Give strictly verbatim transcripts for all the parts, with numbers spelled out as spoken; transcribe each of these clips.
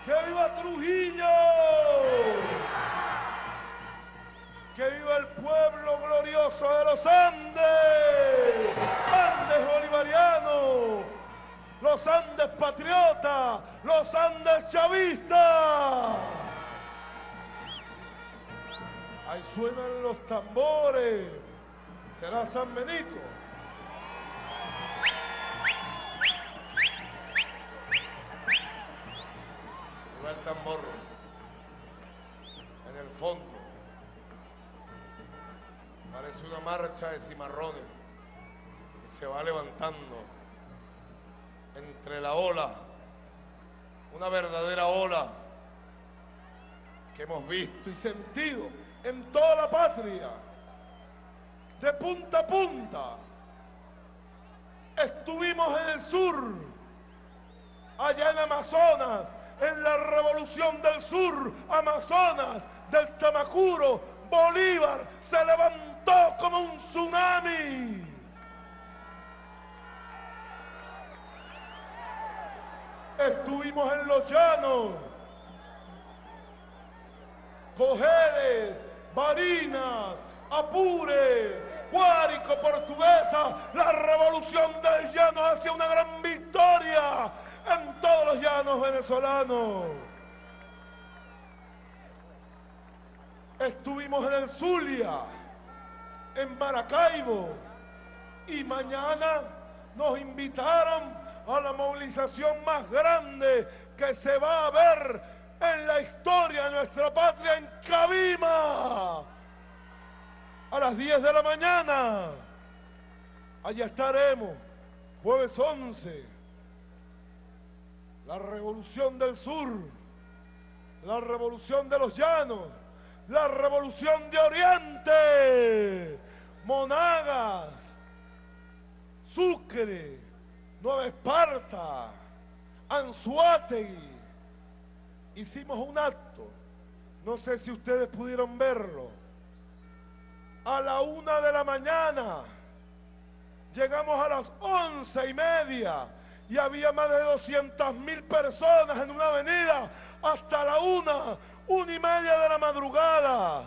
¡Que viva Trujillo! ¡Que viva el pueblo glorioso de los Andes! ¡Andes bolivarianos! ¡Los Andes patriotas! ¡Los Andes chavistas! Ahí suenan los tambores. ¿Será San Benito? Ahí va el tambor en el fondo. Parece una marcha de cimarrones y se va levantando entre la ola, una verdadera ola que hemos visto y sentido en toda la patria, de punta a punta. Estuvimos en el sur, allá en Amazonas, en la revolución del sur, Amazonas, del Tamacuro. Bolívar se levantó como un tsunami. Estuvimos en los llanos, Cojedes, Barinas, Apure, Guárico, Portuguesa. La revolución del llano hacia una gran victoria en todos los llanos venezolanos. Estuvimos en el Zulia, en Maracaibo, y mañana nos invitaron a la movilización más grande que se va a ver en la historia de nuestra patria, en Cabima, a las diez de la mañana. Allá estaremos, jueves once, la revolución del sur, la revolución de los llanos, la revolución de Oriente, Monagas, Sucre, Nueva Esparta, Anzoátegui. Hicimos un acto, no sé si ustedes pudieron verlo, a la una de la mañana. Llegamos a las once y media y había más de doscientas mil personas en una avenida hasta la una, una y media de la madrugada.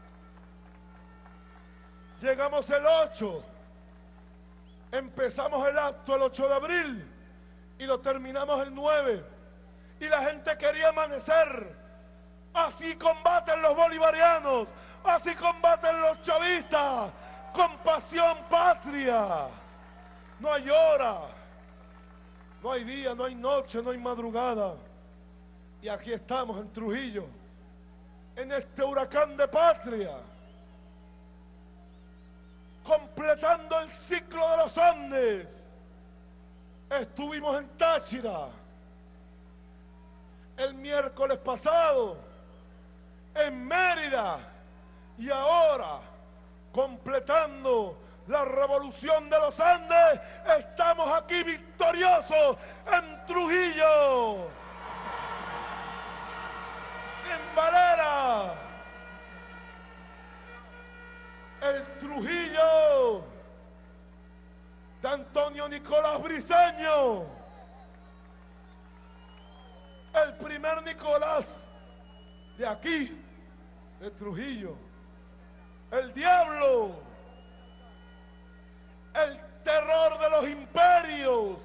Llegamos el ocho, empezamos el acto el ocho de abril y lo terminamos el nueve. Y la gente quería amanecer. Así combaten los bolivarianos, así combaten los chavistas, con pasión patria. No hay hora, no hay día, no hay noche, no hay madrugada. Y aquí estamos en Trujillo, en este huracán de patria, completando el ciclo de los Andes. Estuvimos en Táchira el miércoles pasado, en Mérida, y ahora, completando la revolución de los Andes, estamos aquí victoriosos en Trujillo, en Valera, el Trujillo de Antonio Nicolás Briceño, el primer Nicolás de aquí, de Trujillo, el diablo, el terror de los imperios,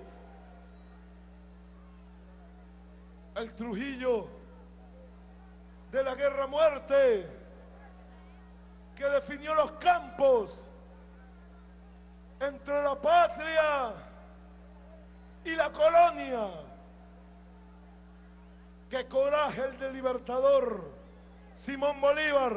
el Trujillo de la guerra a muerte, que definió los campos entre la patria y la colonia. ¡Qué coraje el del libertador Simón Bolívar!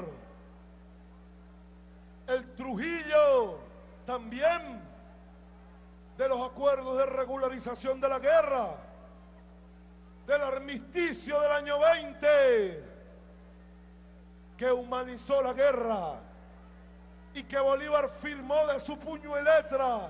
El Trujillo también de los acuerdos de regularización de la guerra, del armisticio del año veinte, que humanizó la guerra y que Bolívar firmó de su puño y letra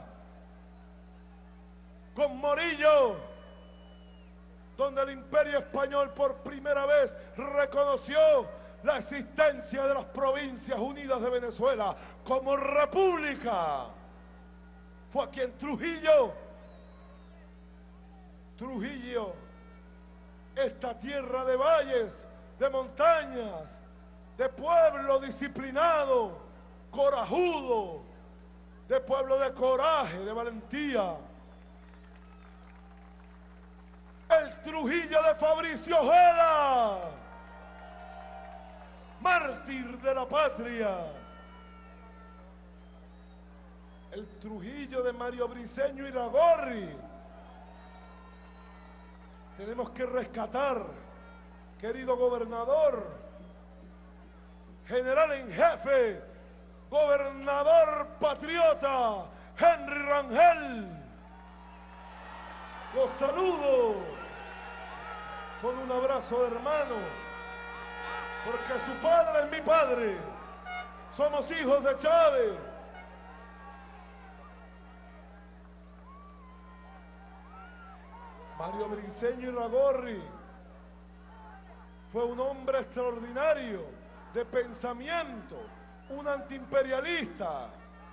con Morillo, donde el Imperio Español por primera vez reconoció la existencia de las Provincias Unidas de Venezuela como república. Fue aquí en Trujillo, Trujillo, esta tierra de valles, de montañas, de pueblo disciplinado, corajudo, de pueblo de coraje, de valentía. El Trujillo de Fabricio Ojeda, mártir de la patria. El Trujillo de Mario Briceño Iragorri. Tenemos que rescatar, querido gobernador, general en jefe, gobernador patriota, Henry Rangel. Los saludo con un abrazo de hermano, porque su padre es mi padre. Somos hijos de Chávez. Mario Briceño Iragorri fue un hombre extraordinario de pensamiento, un antiimperialista.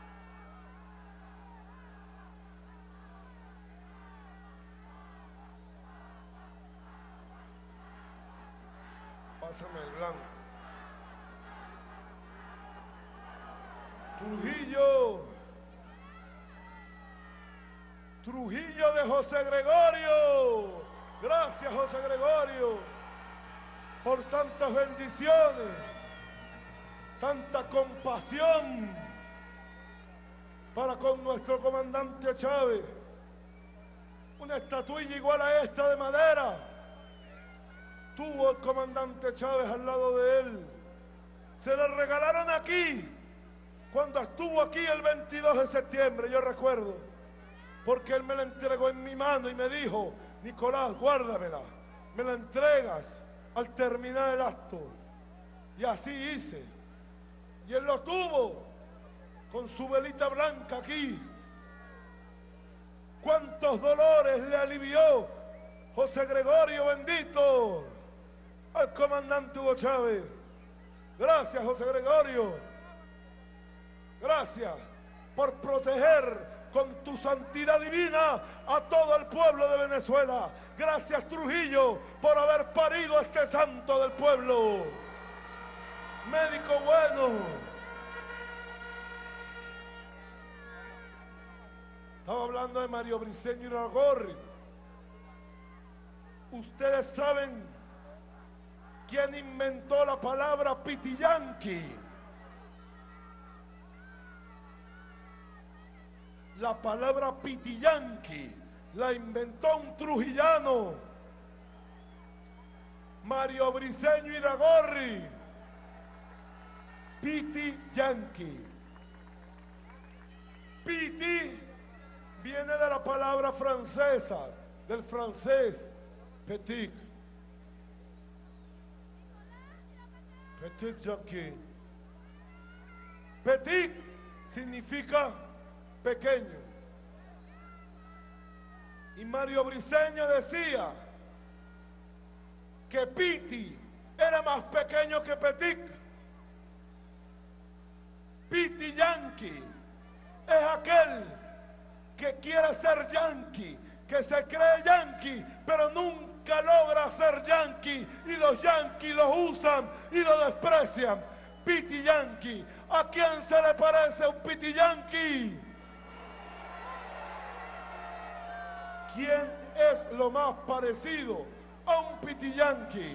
Pásame el blanco. Trujillo. Trujillo de José Gregorio. Gracias, José Gregorio, por tantas bendiciones, tanta compasión para con nuestro comandante Chávez. Una estatuilla igual a esta de madera tuvo el comandante Chávez al lado de él. Se la regalaron aquí, cuando estuvo aquí el veintidós de septiembre, yo recuerdo, porque él me la entregó en mi mano y me dijo: Nicolás, guárdamela, me la entregas al terminar el acto. Y así hice. Y él lo tuvo con su velita blanca aquí. ¿Cuántos dolores le alivió José Gregorio bendito al comandante Hugo Chávez? Gracias, José Gregorio. Gracias por proteger con tu santidad divina a todo el pueblo de Venezuela. Gracias, Trujillo, por haber parido a este santo del pueblo. Médico bueno. Estaba hablando de Mario Briceño Iragorri. Ustedes saben quién inventó la palabra pitiyanqui. La palabra pitiyanqui la inventó un trujillano, Mario Briceño Iragorri. Pitiyanqui. Piti viene de la palabra francesa, del francés petit. Petit yanqui. Petit significa pequeño. Y Mario Briceño decía que Piti era más pequeño que Petit. Piti yanqui es aquel que quiere ser yanqui, que se cree yanqui, pero nunca logra ser yanqui, y los yanquis los usan y lo desprecian. Piti yanqui. ¿A quién se le parece un piti yanqui? ¿Quién es lo más parecido a un pitiyanqui?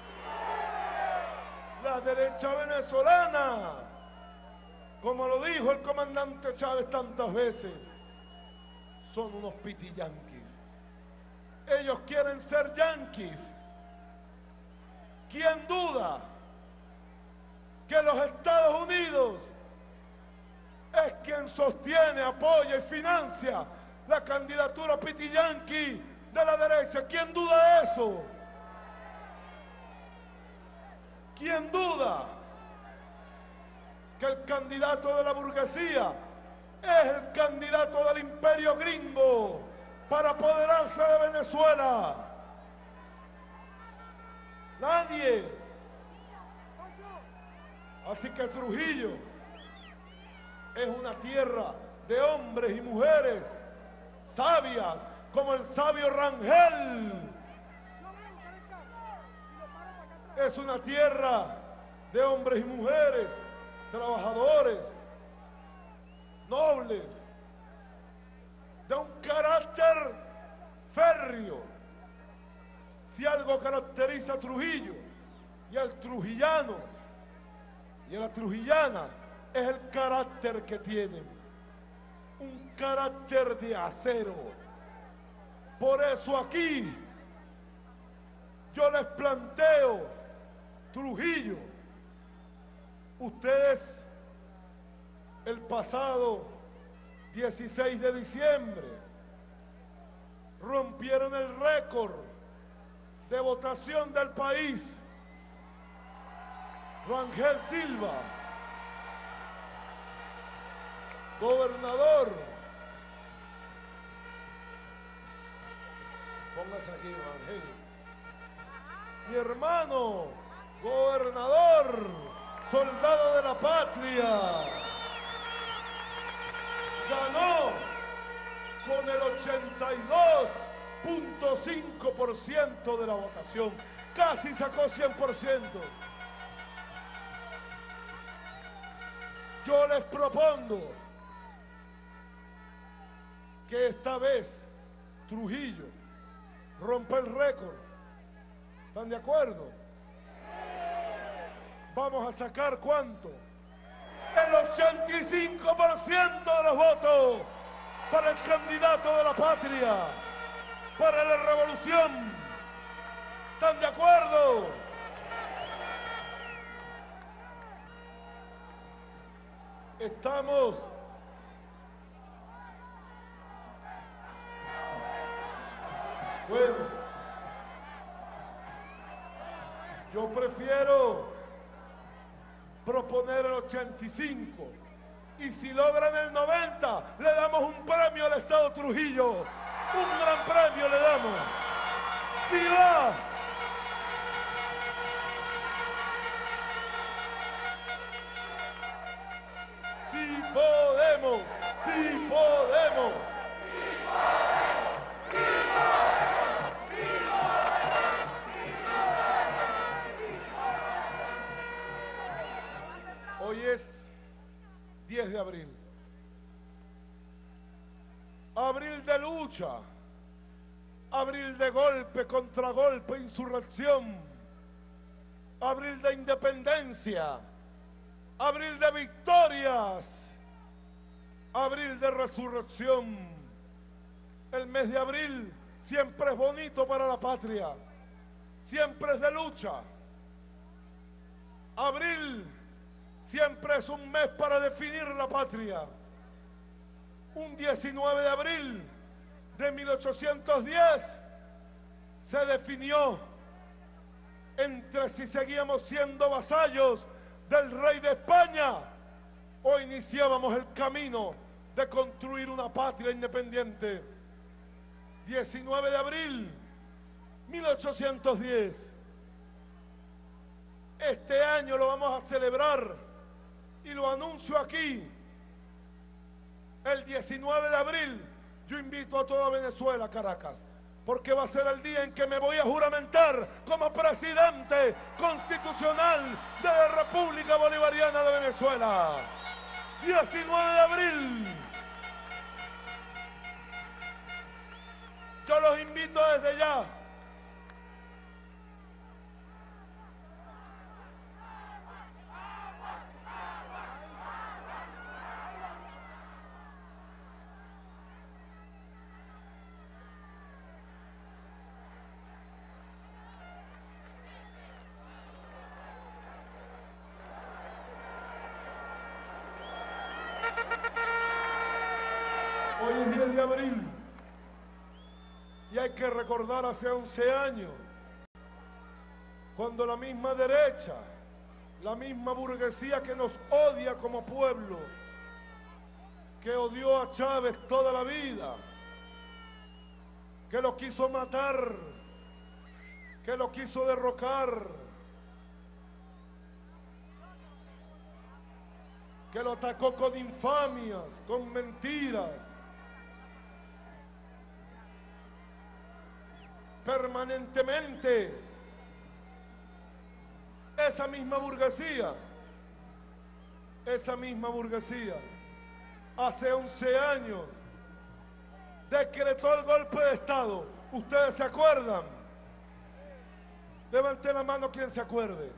La derecha venezolana, como lo dijo el comandante Chávez tantas veces, son unos pitiyanquis. Ellos quieren ser yanquis. ¿Quién duda que los Estados Unidos es quien sostiene, apoya y financia la candidatura pitiyanqui de la derecha? ¿Quién duda de eso? ¿Quién duda que el candidato de la burguesía es el candidato del imperio gringo para apoderarse de Venezuela? Nadie. Así que Trujillo es una tierra de hombres y mujeres sabias, como el sabio Rangel, es una tierra de hombres y mujeres, trabajadores, nobles, de un carácter férreo. Si algo caracteriza a Trujillo y al trujillano y a la trujillana, es el carácter que tienen, un carácter de acero. Por eso aquí yo les planteo, Trujillo, ustedes el pasado dieciséis de diciembre rompieron el récord de votación del país. Rangel Silva, gobernador. Póngase aquí, Rangel. Mi hermano, gobernador, soldado de la patria, ganó con el ochenta y dos punto cinco por ciento de la votación. Casi sacó cien por ciento. Yo les propongo que esta vez Trujillo rompa el récord. ¿Están de acuerdo? Vamos a sacar ¿cuánto? El ochenta y cinco por ciento de los votos para el candidato de la patria, para la revolución. ¿Están de acuerdo? Estamos bueno. Yo prefiero proponer el ochenta y cinco y si logran el noventa le damos un premio al Estado Trujillo, un gran premio le damos. Si va si podemos, si podemos. Hoy es diez de abril. Abril de lucha. Abril de golpe, contragolpe, insurrección. Abril de independencia. Abril de victorias. Abril de resurrección. El mes de abril siempre es bonito para la patria. Siempre es de lucha. Abril siempre es un mes para definir la patria. Un diecinueve de abril de mil ochocientos diez se definió entre si seguíamos siendo vasallos del rey de España o iniciábamos el camino de construir una patria independiente. diecinueve de abril mil ochocientos diez. Este año lo vamos a celebrar y lo anuncio aquí. El diecinueve de abril yo invito a toda Venezuela, Caracas, porque va a ser el día en que me voy a juramentar como presidente constitucional de la República Bolivariana de Venezuela. diecinueve de abril. Yo los invito desde ya. Hoy es diez de abril y hay que recordar hace once años, cuando la misma derecha, la misma burguesía que nos odia como pueblo, que odió a Chávez toda la vida, que lo quiso matar, que lo quiso derrocar, que lo atacó con infamias, con mentiras, permanentemente esa misma burguesía, esa misma burguesía, hace once años, decretó el golpe de Estado. ¿Ustedes se acuerdan? Levanten la mano quien se acuerde.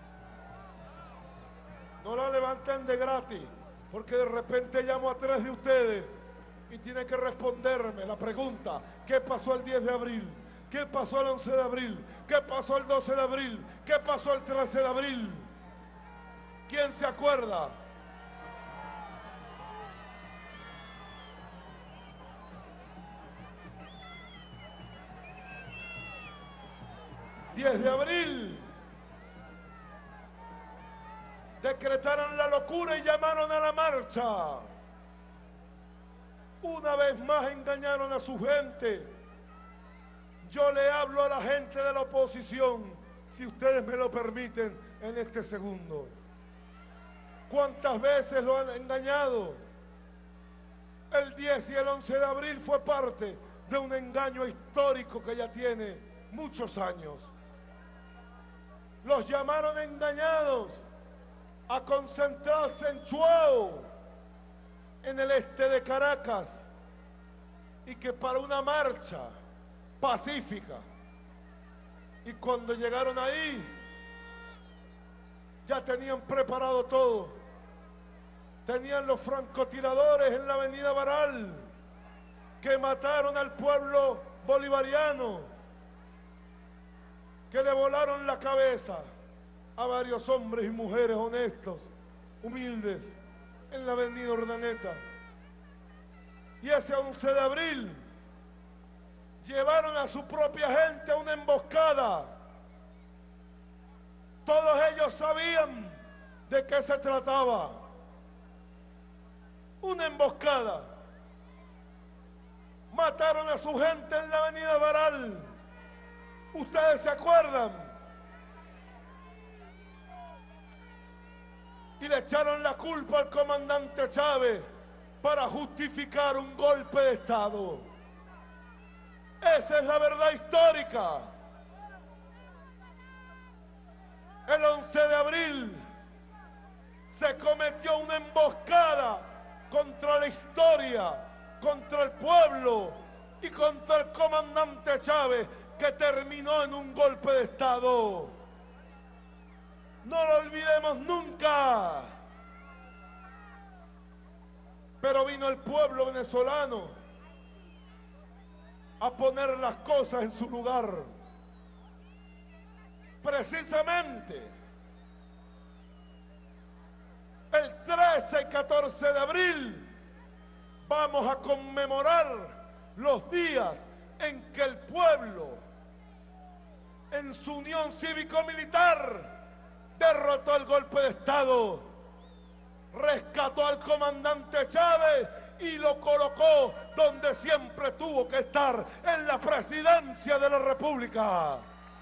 No la levanten de gratis, porque de repente llamo a tres de ustedes y tienen que responderme la pregunta: ¿qué pasó el diez de abril? ¿Qué pasó el once de abril? ¿Qué pasó el doce de abril? ¿Qué pasó el trece de abril? ¿Quién se acuerda? diez de abril. Decretaron la locura y llamaron a la marcha. Una vez más engañaron a su gente. Yo le hablo a la gente de la oposición, si ustedes me lo permiten, en este segundo. ¿Cuántas veces lo han engañado? El diez y el once de abril fue parte de un engaño histórico que ya tiene muchos años. Los llamaron engañados a concentrarse en Chuao, en el este de Caracas, y que para una marcha pacífica. Y cuando llegaron ahí, ya tenían preparado todo. Tenían los francotiradores en la avenida Baral, que mataron al pueblo bolivariano, que le volaron la cabeza a varios hombres y mujeres honestos, humildes, en la avenida Urdaneta. Y ese once de abril llevaron a su propia gente a una emboscada. Todos ellos sabían de qué se trataba. Una emboscada. Mataron a su gente en la avenida Baral. ¿Ustedes se acuerdan? Y le echaron la culpa al comandante Chávez para justificar un golpe de Estado. Esa es la verdad histórica. El once de abril se cometió una emboscada contra la historia, contra el pueblo y contra el comandante Chávez, que terminó en un golpe de Estado. No lo olvidemos nunca. Pero vino el pueblo venezolano a poner las cosas en su lugar. Precisamente el trece y catorce de abril vamos a conmemorar los días en que el pueblo, en su unión cívico-militar, derrotó el golpe de Estado, rescató al comandante Chávez y lo colocó donde siempre tuvo que estar, en la presidencia de la República.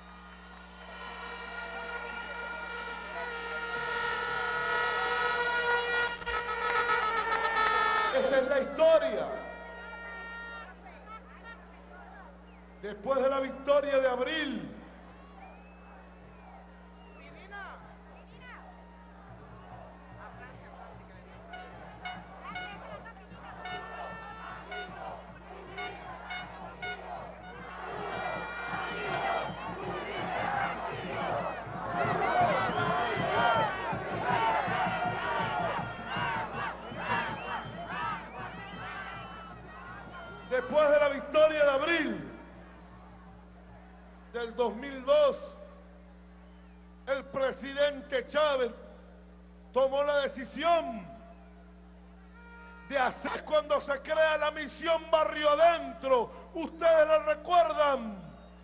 Esa es la historia. Después de la victoria de abril, después de la victoria de abril del dos mil dos, el presidente Chávez tomó la decisión de hacer, cuando se crea la misión Barrio Adentro, ustedes la recuerdan.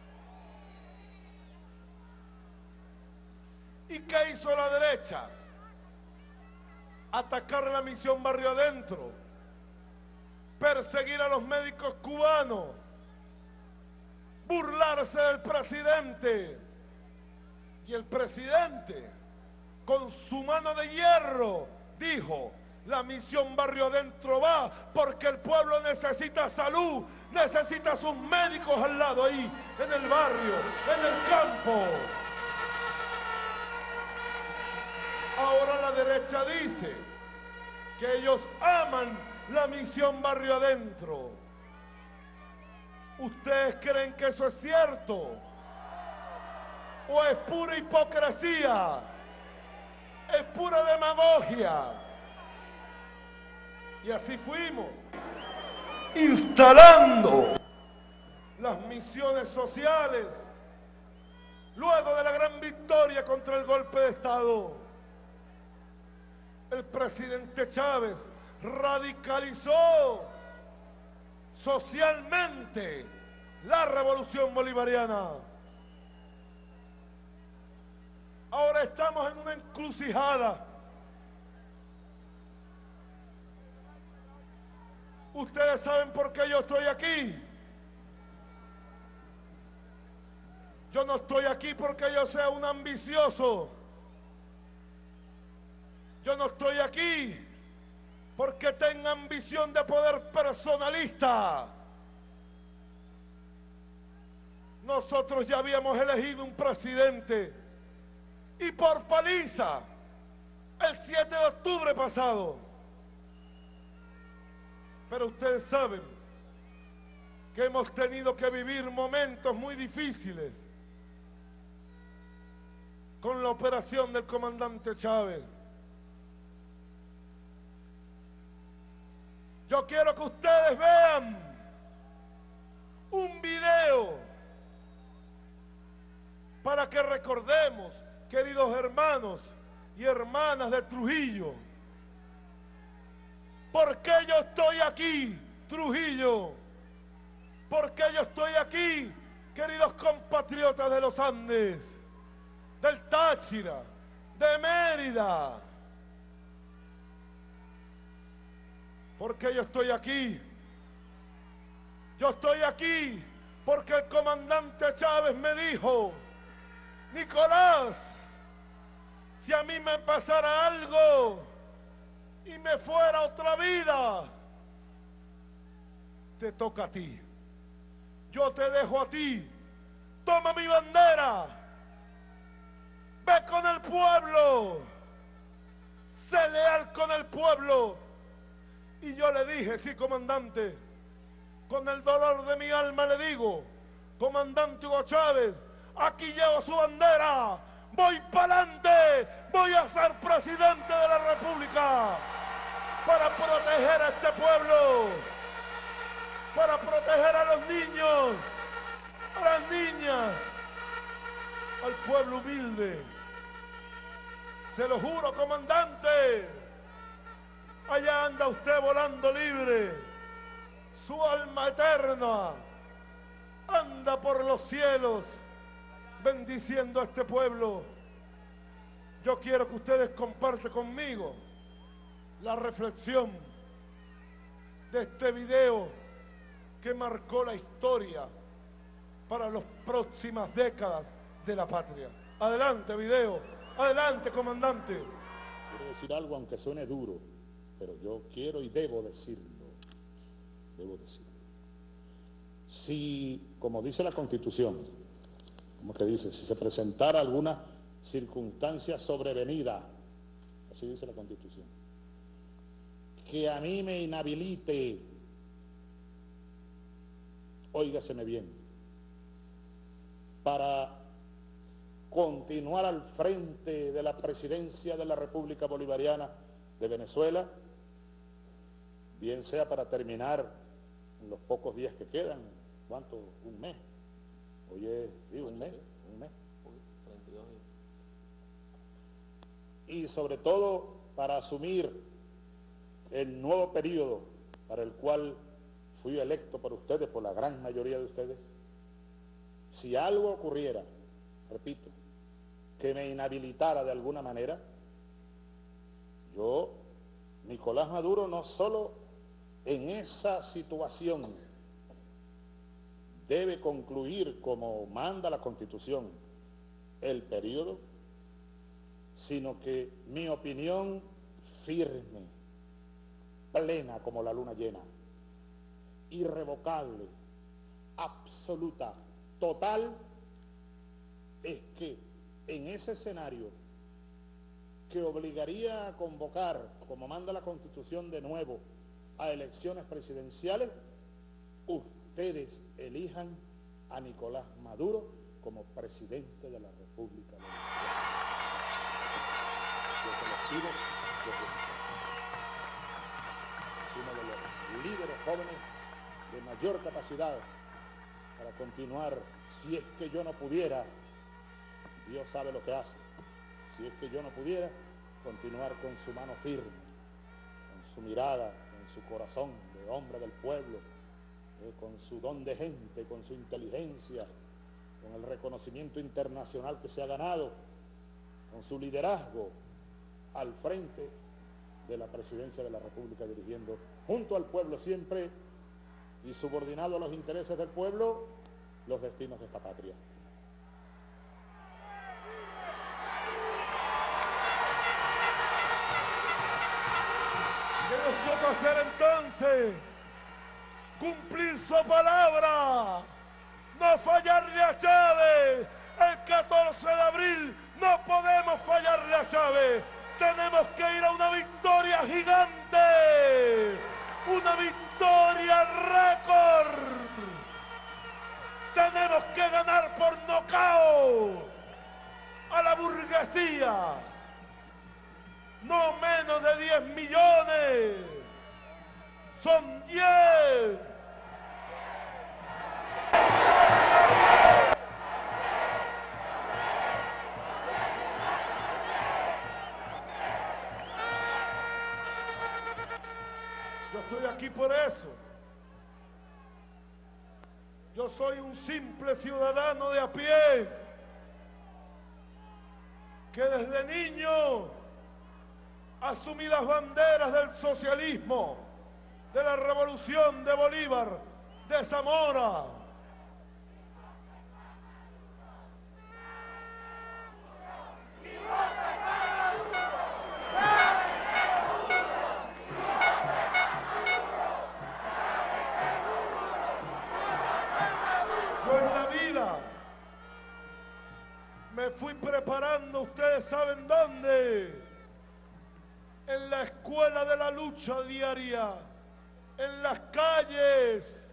¿Y qué hizo la derecha? Atacar la misión Barrio Adentro, perseguir a los médicos cubanos, burlarse del presidente. Y el presidente, con su mano de hierro, dijo: la misión Barrio Adentro va porque el pueblo necesita salud, necesita sus médicos al lado ahí, en el barrio, en el campo. derecha dice que ellos aman la misión Barrio Adentro. ¿Ustedes creen que eso es cierto? ¿O es pura hipocresía? ¿Es pura demagogia? Y así fuimos, instalando las misiones sociales luego de la gran victoria contra el golpe de Estado. El presidente Chávez radicalizó socialmente la revolución bolivariana. Ahora estamos en una encrucijada. Ustedes saben por qué yo estoy aquí. Yo no estoy aquí porque yo sea un ambicioso. Yo no estoy aquí porque tenga ambición de poder personalista. Nosotros ya habíamos elegido un presidente y por paliza el siete de octubre pasado. Pero ustedes saben que hemos tenido que vivir momentos muy difíciles con la operación del comandante Chávez. Yo quiero que ustedes vean un video para que recordemos, queridos hermanos y hermanas de Trujillo, ¿por qué yo estoy aquí, Trujillo? ¿Por qué yo estoy aquí, queridos compatriotas de los Andes, del Táchira, de Mérida? ¿Por qué yo estoy aquí? Yo estoy aquí porque el comandante Chávez me dijo: Nicolás, si a mí me pasara algo y me fuera otra vida, te toca a ti. Yo te dejo a ti. Toma mi bandera. Ve con el pueblo. Sé leal con el pueblo. Y yo le dije: sí, comandante, con el dolor de mi alma le digo, comandante Hugo Chávez, aquí llevo su bandera, voy para adelante, voy a ser presidente de la República para proteger a este pueblo, para proteger a los niños, a las niñas, al pueblo humilde. Se lo juro, comandante. Allá anda usted volando libre, su alma eterna anda por los cielos bendiciendo a este pueblo. Yo quiero que ustedes compartan conmigo la reflexión de este video que marcó la historia para las próximas décadas de la patria. Adelante, video, adelante, comandante. Quiero decir algo, aunque suene duro, pero yo quiero y debo decirlo, debo decirlo. Si, como dice la Constitución, como que dice, si se presentara alguna circunstancia sobrevenida, así dice la Constitución, que a mí me inhabilite, óigaseme bien, para continuar al frente de la presidencia de la República Bolivariana de Venezuela, bien sea para terminar en los pocos días que quedan, ¿cuánto? Un mes. Hoy es, digo, un mes, un mes. Y sobre todo para asumir el nuevo periodo para el cual fui electo por ustedes, por la gran mayoría de ustedes. Si algo ocurriera, repito, que me inhabilitara de alguna manera, yo, Nicolás Maduro, no solo en esa situación debe concluir como manda la Constitución el periodo, sino que mi opinión firme, plena como la luna llena, irrevocable, absoluta, total, es que en ese escenario que obligaría a convocar, como manda la Constitución de nuevo, a elecciones presidenciales, ustedes elijan a Nicolás Maduro como presidente de la República Dominicana. Yo se los pido desde mi corazón. Es uno de los líderes jóvenes de mayor capacidad para continuar. Si es que yo no pudiera, Dios sabe lo que hace, si es que yo no pudiera, continuar con su mano firme, con su mirada, con su corazón de hombre del pueblo, eh, con su don de gente, con su inteligencia, con el reconocimiento internacional que se ha ganado, con su liderazgo al frente de la presidencia de la República, dirigiendo junto al pueblo siempre y subordinado a los intereses del pueblo los destinos de esta patria. ¿Qué nos toca hacer entonces? Cumplir su palabra, no fallarle a Chávez. El catorce de abril no podemos fallarle a Chávez. Tenemos que ir a una victoria gigante, una victoria récord. Tenemos que ganar por nocaut a la burguesía. No menos de diez millones, son diez. Yo estoy aquí por eso. Yo soy un simple ciudadano de a pie que desde niño asumí las banderas del socialismo, de la revolución de Bolívar, de Zamora. Yo en la vida me fui preparando, ustedes saben dónde. En la escuela de la lucha diaria, en las calles.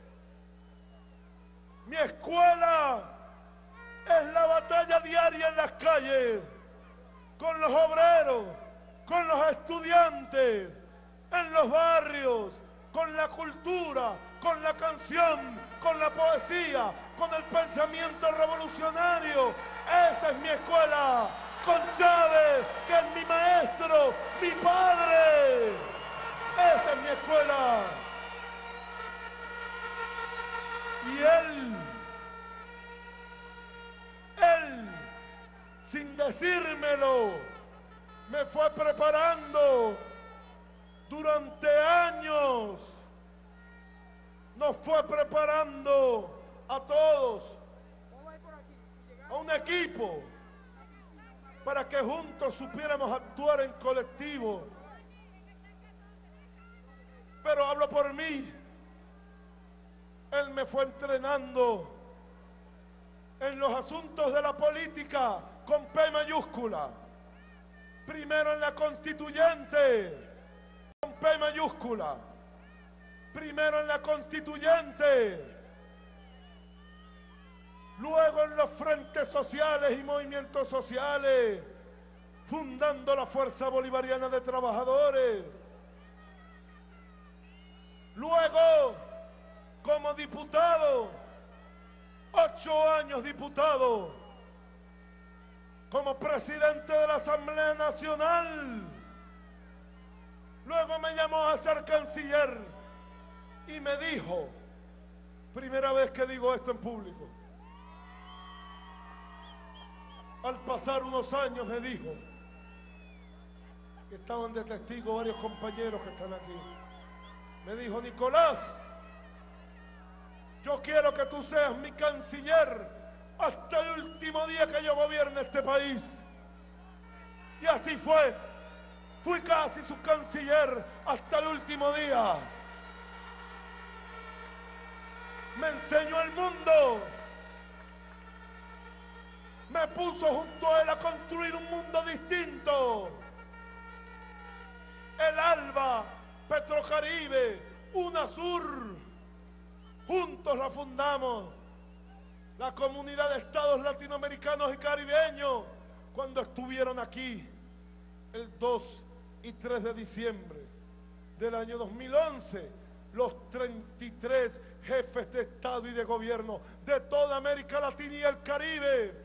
Mi escuela es la batalla diaria en las calles, con los obreros, con los estudiantes, en los barrios, con la cultura, con la canción, con la poesía, con el pensamiento revolucionario. Esa es mi escuela. Con Chávez, que es mi maestro, mi padre. Esa es mi escuela. Y él, él, sin decírmelo, me fue preparando durante años. Nos fue preparando a todos, a un equipo, para que juntos supiéramos actuar en colectivo. Pero hablo por mí. Él me fue entrenando en los asuntos de la política con P mayúscula. Primero en la constituyente, con P mayúscula. Primero en la constituyente. Luego en los frentes sociales y movimientos sociales, fundando la Fuerza Bolivariana de Trabajadores. Luego, como diputado, ocho años diputado, como presidente de la Asamblea Nacional. Luego me llamó a ser canciller y me dijo, primera vez que digo esto en público, al pasar unos años me dijo, que estaban de testigo varios compañeros que están aquí, me dijo, Nicolás, yo quiero que tú seas mi canciller hasta el último día que yo gobierne este país. Y así fue, fui casi su canciller hasta el último día. Me enseñó el mundo. Me puso junto a él a construir un mundo distinto. UNASUR, juntos la fundamos, la Comunidad de Estados Latinoamericanos y Caribeños, cuando estuvieron aquí el dos y tres de diciembre del año dos mil once, los treinta y tres jefes de Estado y de Gobierno de toda América Latina y el Caribe.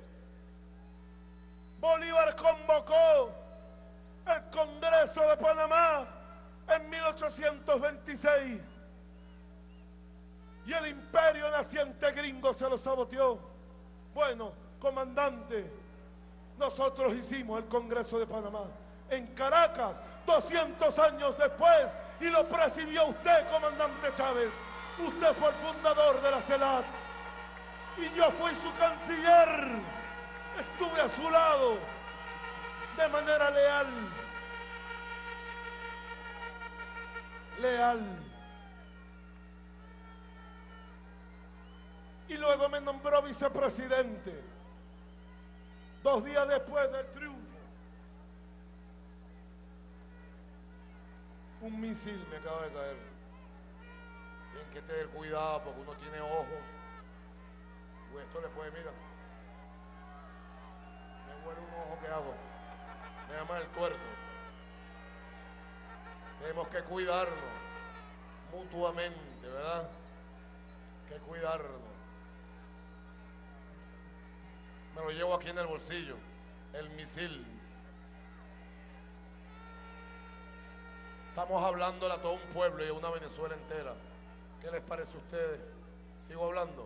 Bolívar convocó el Congreso de Panamá en mil ochocientos veintiséis y el imperio naciente gringo se lo saboteó. Bueno, comandante, nosotros hicimos el Congreso de Panamá en Caracas doscientos años después y lo presidió usted, comandante Chávez. Usted fue el fundador de la CELAC y yo fui su canciller. Estuve a su lado de manera leal. Leal. Y luego me nombró vicepresidente, dos días después del triunfo. Un misil me acaba de caer. Tienen que tener cuidado porque uno tiene ojos. Y esto le puede, mira. Me huele un ojo, ¿qué hago? Me llama el tuerto. Tenemos que cuidarnos mutuamente, ¿verdad? Que cuidarnos. Me lo llevo aquí en el bolsillo, el misil. Estamos hablándole a todo un pueblo y a una Venezuela entera. ¿Qué les parece a ustedes? ¿Sigo hablando?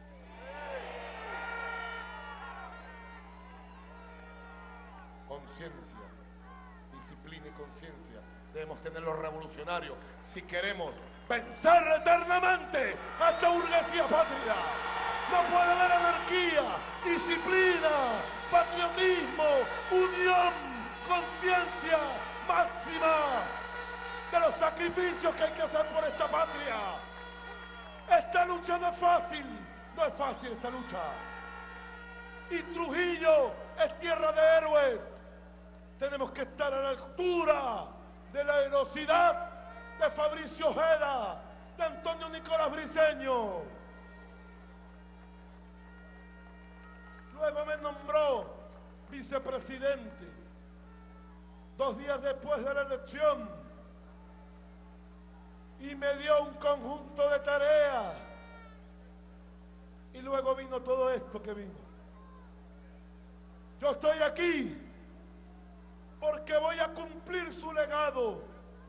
Conciencia, disciplina y conciencia debemos tener los revolucionarios si queremos vencer eternamente a esta burguesía patria. No puede haber anarquía, disciplina, patriotismo, unión, conciencia máxima de los sacrificios que hay que hacer por esta patria. Esta lucha no es fácil, no es fácil esta lucha. Y Trujillo es tierra de héroes. Tenemos que estar a la altura de la heroicidad de Fabricio Ojeda, de Antonio Nicolás Briceño. Luego me nombró vicepresidente, dos días después de la elección, y me dio un conjunto de tareas. Y luego vino todo esto que vino. Yo estoy aquí porque voy a cumplir su legado.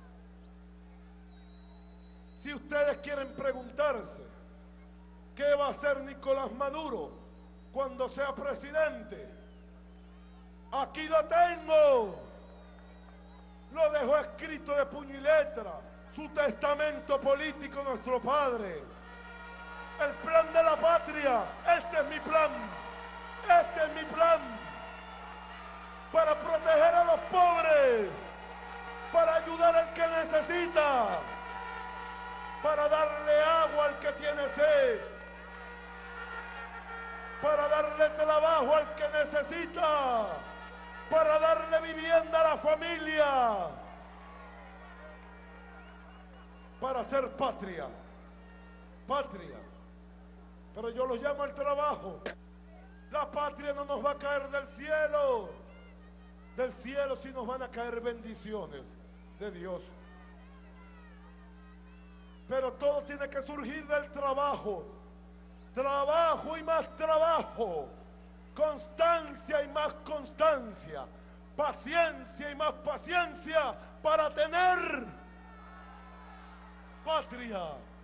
Si ustedes quieren preguntarse qué va a hacer Nicolás Maduro cuando sea presidente, aquí lo tengo. Lo dejó escrito de puño y letra, su testamento político, nuestro padre. El plan de la patria, este es mi plan, este es mi plan. Para proteger a los pobres, para ayudar al que necesita, para darle agua al que tiene sed, para darle trabajo al que necesita, para darle vivienda a la familia, para hacer patria, patria. Pero yo lo llamo al trabajo. La patria no nos va a caer del cielo. Del cielo sí nos van a caer bendiciones de Dios. Pero todo tiene que surgir del trabajo. Trabajo y más trabajo. Constancia y más constancia. Paciencia y más paciencia para tener patria.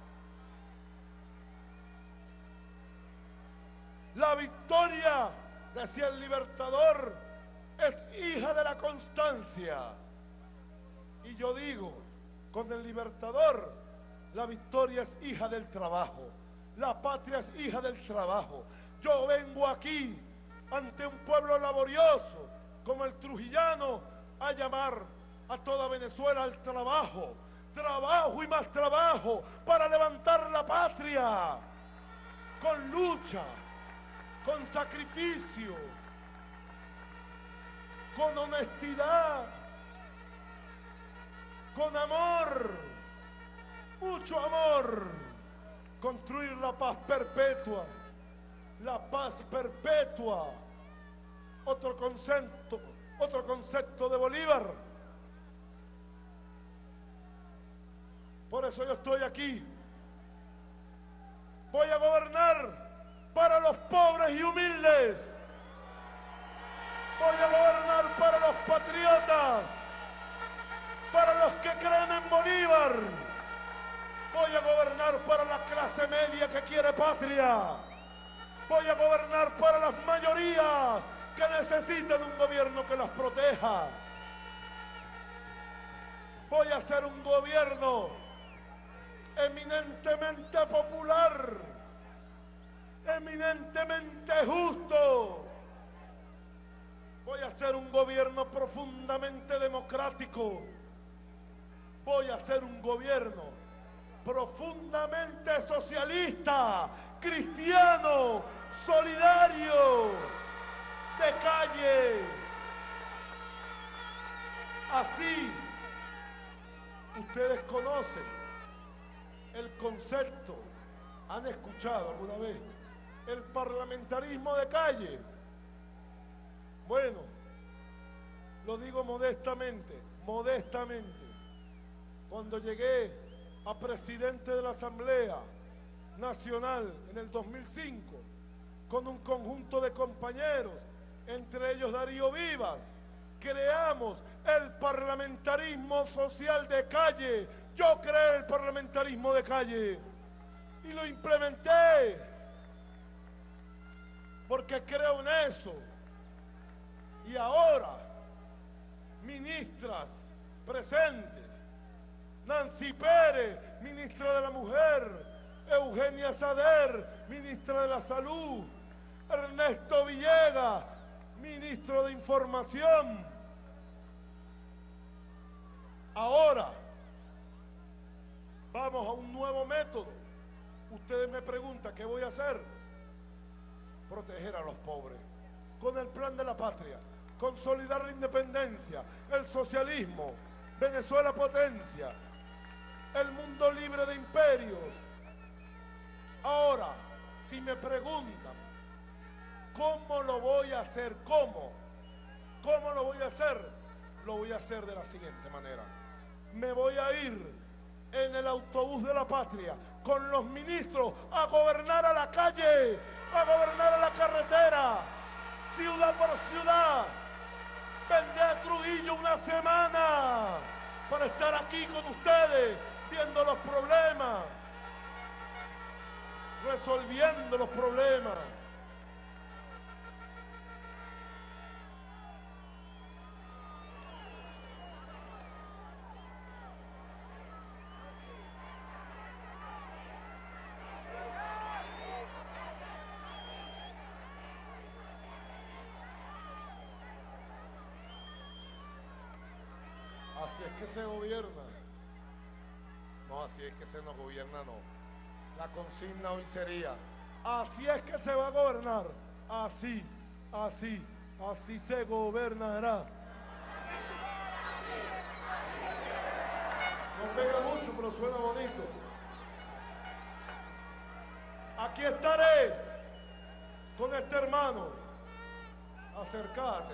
La victoria, decía el Libertador, es hija de la constancia. Y yo digo, con el Libertador, la victoria es hija del trabajo. La patria es hija del trabajo. Yo vengo aquí, ante un pueblo laborioso, como el trujillano, a llamar a toda Venezuela al trabajo. Trabajo y más trabajo para levantar la patria. Con lucha, con sacrificio, con honestidad, con amor, mucho amor, construir la paz perpetua, la paz perpetua, otro concepto, otro concepto de Bolívar. Por eso yo estoy aquí. Voy a gobernar para los pobres y humildes. Voy a gobernar para los patriotas, para los que creen en Bolívar. Voy a gobernar para la clase media que quiere patria. Voy a gobernar para las mayorías que necesitan un gobierno que las proteja. Voy a hacer un gobierno eminentemente popular, eminentemente justo. Voy a hacer un gobierno profundamente democrático. Voy a hacer un gobierno profundamente socialista, cristiano, solidario, de calle. Así, ustedes conocen el concepto, han escuchado alguna vez el parlamentarismo de calle. Bueno, lo digo modestamente, modestamente. Cuando llegué a presidente de la Asamblea Nacional en el dos mil cinco, con un conjunto de compañeros, entre ellos Darío Vivas, creamos el parlamentarismo social de calle. Yo creé el parlamentarismo de calle y lo implementé porque creo en eso. Y ahora, ministras presentes, Nancy Pérez, ministra de la Mujer, Eugenia Sader, ministra de la Salud, Ernesto Villegas, ministro de Información. Ahora, vamos a un nuevo método. Ustedes me preguntan, ¿qué voy a hacer? Proteger a los pobres, con el plan de la patria, consolidar la independencia, el socialismo, Venezuela potencia, el mundo libre de imperios. Ahora, si me preguntan, ¿cómo lo voy a hacer? ¿Cómo? ¿Cómo lo voy a hacer? Lo voy a hacer de la siguiente manera. Me voy a ir en el autobús de la patria con los ministros a gobernar a la calle, a gobernar a la carretera, ciudad por ciudad. Vendré a Trujillo una semana para estar aquí con ustedes, viendo los problemas, resolviendo los problemas. Así es que se gobierna. No, así es que se nos gobierna, no. La consigna hoy sería, así es que se va a gobernar. Así, así, así se gobernará. No pega mucho, pero suena bonito. Aquí estaré con este hermano. Acércate.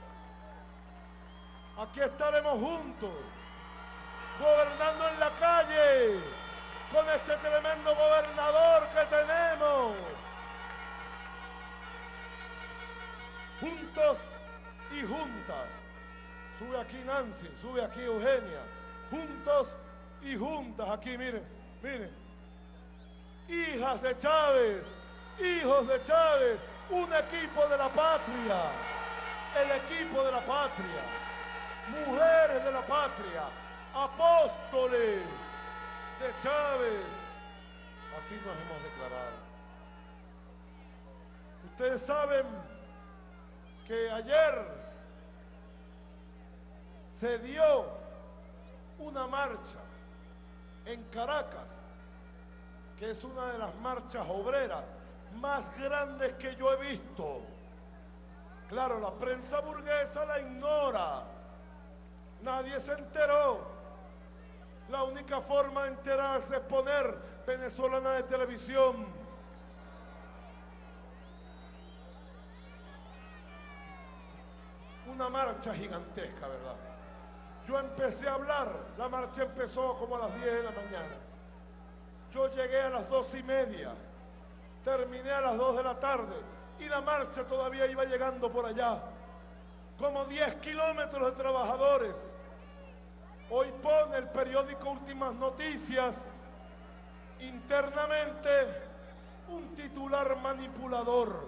Aquí estaremos juntos, gobernando en la calle, con este tremendo gobernador que tenemos. Juntos y juntas. Sube aquí Nancy, sube aquí Eugenia. Juntos y juntas. Aquí, miren, miren. Hijas de Chávez, hijos de Chávez, un equipo de la patria. El equipo de la patria. Mujeres de la patria, apóstoles de Chávez. Así nos hemos declarado. Ustedes saben que ayer se dio una marcha en Caracas, que es una de las marchas obreras más grandes que yo he visto. Claro, la prensa burguesa la ignora. Nadie se enteró. La única forma de enterarse es poner Venezolana de Televisión. Una marcha gigantesca, ¿verdad? Yo empecé a hablar, la marcha empezó como a las diez de la mañana. Yo llegué a las dos y media, terminé a las dos de la tarde y la marcha todavía iba llegando por allá. Como diez kilómetros de trabajadores. Hoy pone el periódico Últimas Noticias internamente un titular manipulador,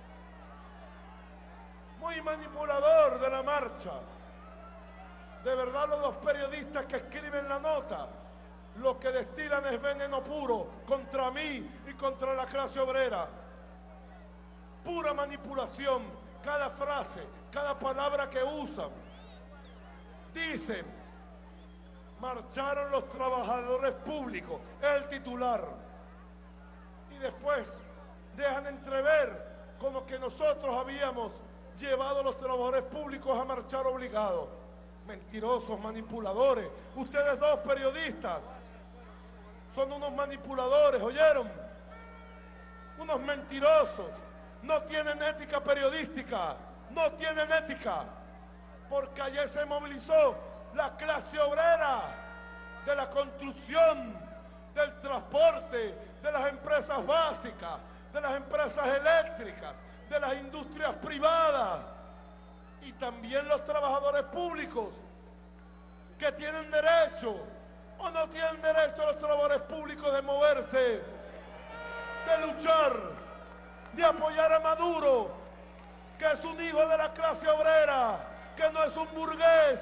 muy manipulador de la marcha. De verdad, los dos periodistas que escriben la nota, lo que destilan es veneno puro contra mí y contra la clase obrera. Pura manipulación, cada frase, cada palabra que usan. Dicen, marcharon los trabajadores públicos, es el titular. Y después dejan entrever como que nosotros habíamos llevado a los trabajadores públicos a marchar obligados. Mentirosos, manipuladores. Ustedes dos periodistas son unos manipuladores, ¿oyeron? Unos mentirosos. No tienen ética periodística, no tienen ética. Porque ayer se movilizó la clase obrera de la construcción, del transporte, de las empresas básicas, de las empresas eléctricas, de las industrias privadas y también los trabajadores públicos que tienen derecho o no tienen derecho los trabajadores públicos de moverse, de luchar, de apoyar a Maduro, que es un hijo de la clase obrera, que no es un burgués,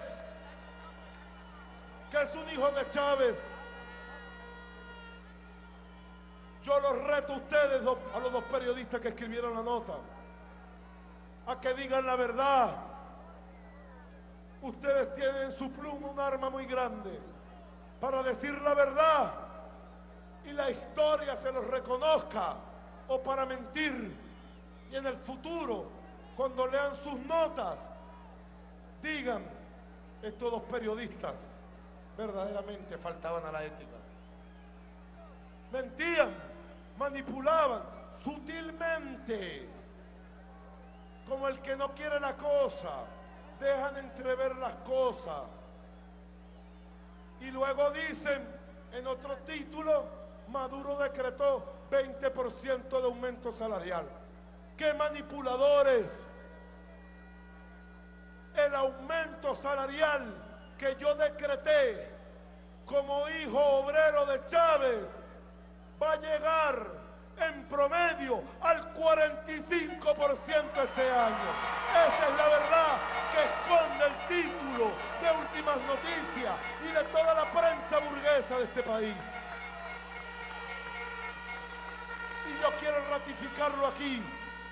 que es un hijo de Chávez. Yo los reto a ustedes, a los dos periodistas que escribieron la nota, a que digan la verdad. Ustedes tienen en su pluma un arma muy grande para decir la verdad y la historia se los reconozca, o para mentir. Y en el futuro, cuando lean sus notas, digan, estos dos periodistas verdaderamente faltaban a la ética. Mentían, manipulaban sutilmente, como el que no quiere la cosa, dejan entrever las cosas. Y luego dicen, en otro título, Maduro decretó veinte por ciento de aumento salarial. ¡Qué manipuladores! El aumento salarial que yo decreté como hijo obrero de Chávez va a llegar en promedio al cuarenta y cinco por ciento este año. Esa es la verdad que esconde el título de Últimas Noticias y de toda la prensa burguesa de este país. Y yo quiero ratificarlo aquí.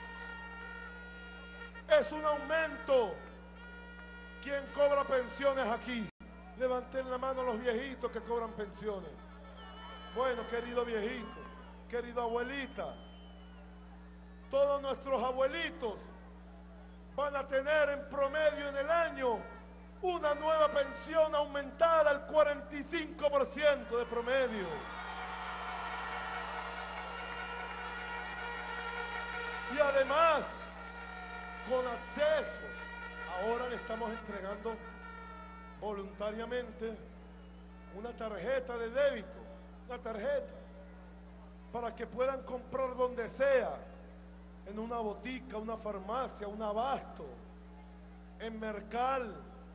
Es un aumento. ¿Quién cobra pensiones aquí? Levanten la mano los viejitos que cobran pensiones. Bueno, querido viejito, querida abuelita, todos nuestros abuelitos van a tener en promedio en el año una nueva pensión aumentada al cuarenta y cinco por ciento de promedio. Y además, con acceso, ahora le estamos entregando voluntariamente una tarjeta de débito, una tarjeta, para que puedan comprar donde sea, en una botica, una farmacia, un abasto, en Mercal,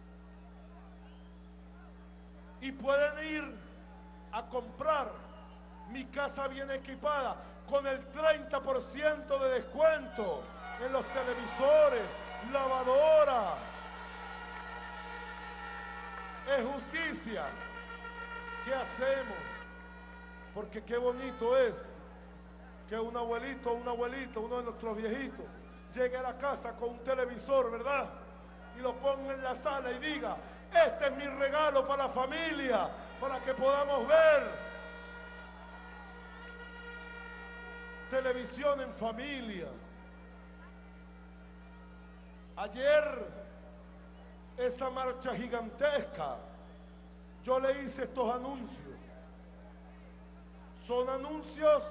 y pueden ir a comprar Mi Casa Bien Equipada con el treinta por ciento de descuento en los televisores, lavadora. Es justicia. ¿Qué hacemos? Porque qué bonito es que un abuelito o una abuelita, uno de nuestros viejitos, llegue a la casa con un televisor, ¿verdad? Y lo ponga en la sala y diga, este es mi regalo para la familia, para que podamos ver televisión en familia. Ayer, esa marcha gigantesca yo le hice estos anuncios. Son anuncios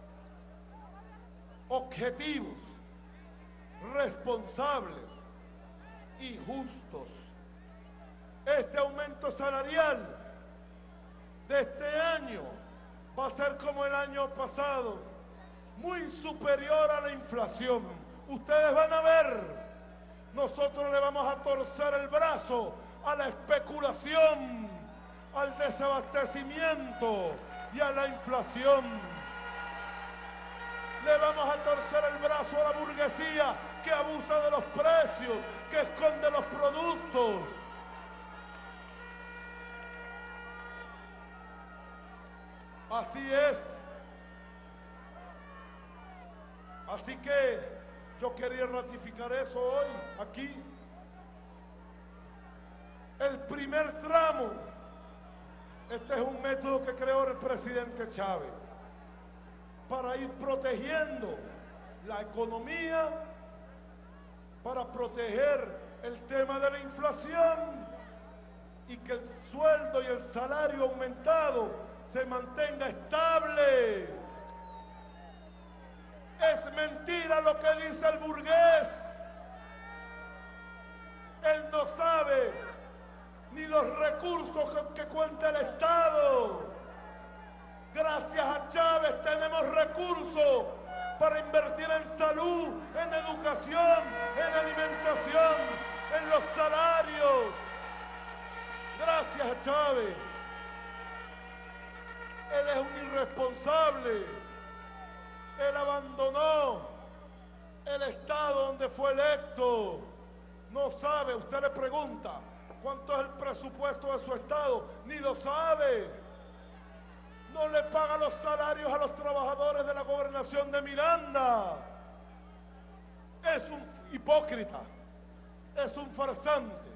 objetivos, responsables y justos. Este aumento salarial de este año va a ser como el año pasado, muy superior a la inflación. Ustedes van a ver, nosotros le vamos a torcer el brazo a la especulación, al desabastecimiento y a la inflación. Le vamos a torcer el brazo a la burguesía que abusa de los precios, que esconde los productos. Así es. Así que yo quería ratificar eso hoy, aquí. El primer tramo, este es un método que creó el presidente Chávez para ir protegiendo la economía, para proteger el tema de la inflación y que el sueldo y el salario aumentado se mantenga estable. Es mentira lo que dice el burgués. Él no sabe ni los recursos que, que cuenta el Estado. Gracias a Chávez tenemos recursos para invertir en salud, en educación, en alimentación, en los salarios. Gracias a Chávez. Él es un irresponsable. Él abandonó el Estado donde fue electo. No sabe, usted le pregunta cuánto es el presupuesto de su Estado, ni lo sabe. No le paga los salarios a los trabajadores de la gobernación de Miranda. Es un hipócrita, es un farsante.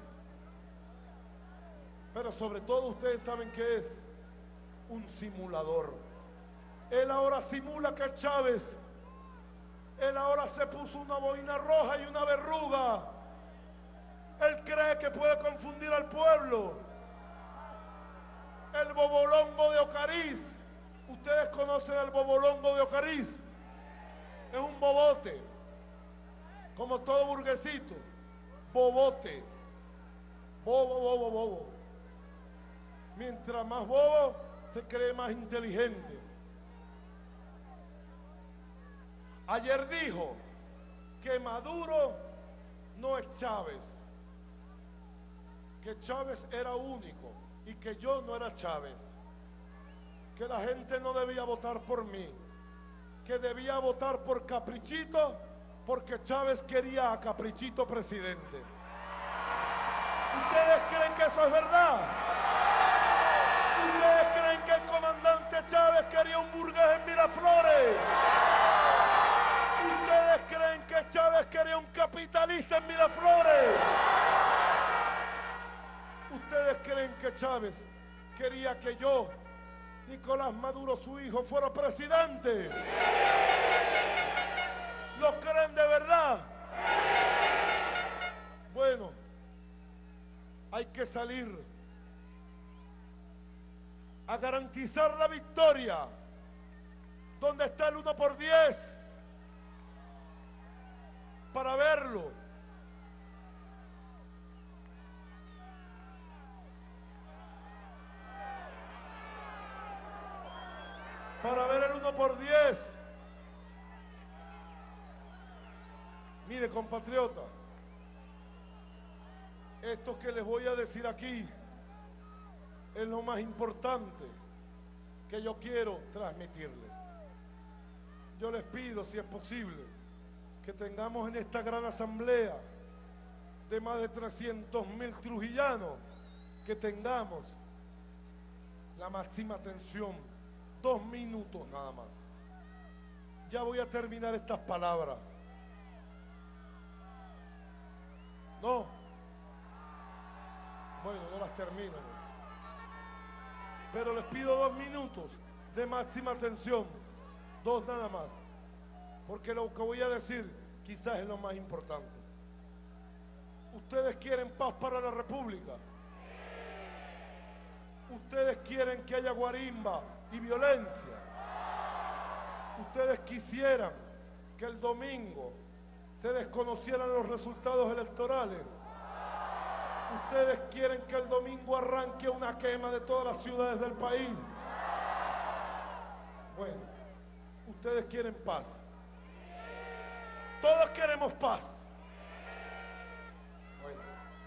Pero sobre todo ustedes saben que es un simulador. Él ahora simula que Chávez, él ahora se puso una boina roja y una verruga. Él cree que puede confundir al pueblo. El bobolongo de Ocariz. Ustedes conocen al bobolongo de Ocariz. Es un bobote, como todo burguesito. Bobote. Bobo, bobo, bobo. Mientras más bobo, se cree más inteligente. Ayer dijo que Maduro no es Chávez, que Chávez era único y que yo no era Chávez, que la gente no debía votar por mí, que debía votar por Caprichito porque Chávez quería a Caprichito presidente. ¿Ustedes creen que eso es verdad? ¿Ustedes creen que el comandante Chávez quería un burgués en Miraflores? ¿Ustedes creen que Chávez quería un capitalista en Miraflores? ¿Ustedes creen que Chávez quería que yo, Nicolás Maduro, su hijo, fuera presidente? ¿Lo creen de verdad? Bueno, hay que salir a garantizar la victoria. ¿Dónde está el uno por diez? Para verlo. Para ver el uno por diez. Mire, compatriota, esto que les voy a decir aquí es lo más importante que yo quiero transmitirles. Yo les pido, si es posible, que tengamos en esta gran asamblea de más de trescientos mil trujillanos, que tengamos la máxima atención, dos minutos nada más. Ya voy a terminar estas palabras. No. Bueno, no las termino. Pero les pido dos minutos de máxima atención. Dos nada más. Porque lo que voy a decir quizás es lo más importante. ¿Ustedes quieren paz para la República? Ustedes quieren que haya guarimba y violencia. Ustedes quisieran que el domingo se desconocieran los resultados electorales. Ustedes quieren que el domingo arranque una quema de todas las ciudades del país. Bueno, ustedes quieren paz. Todos queremos paz. Bueno.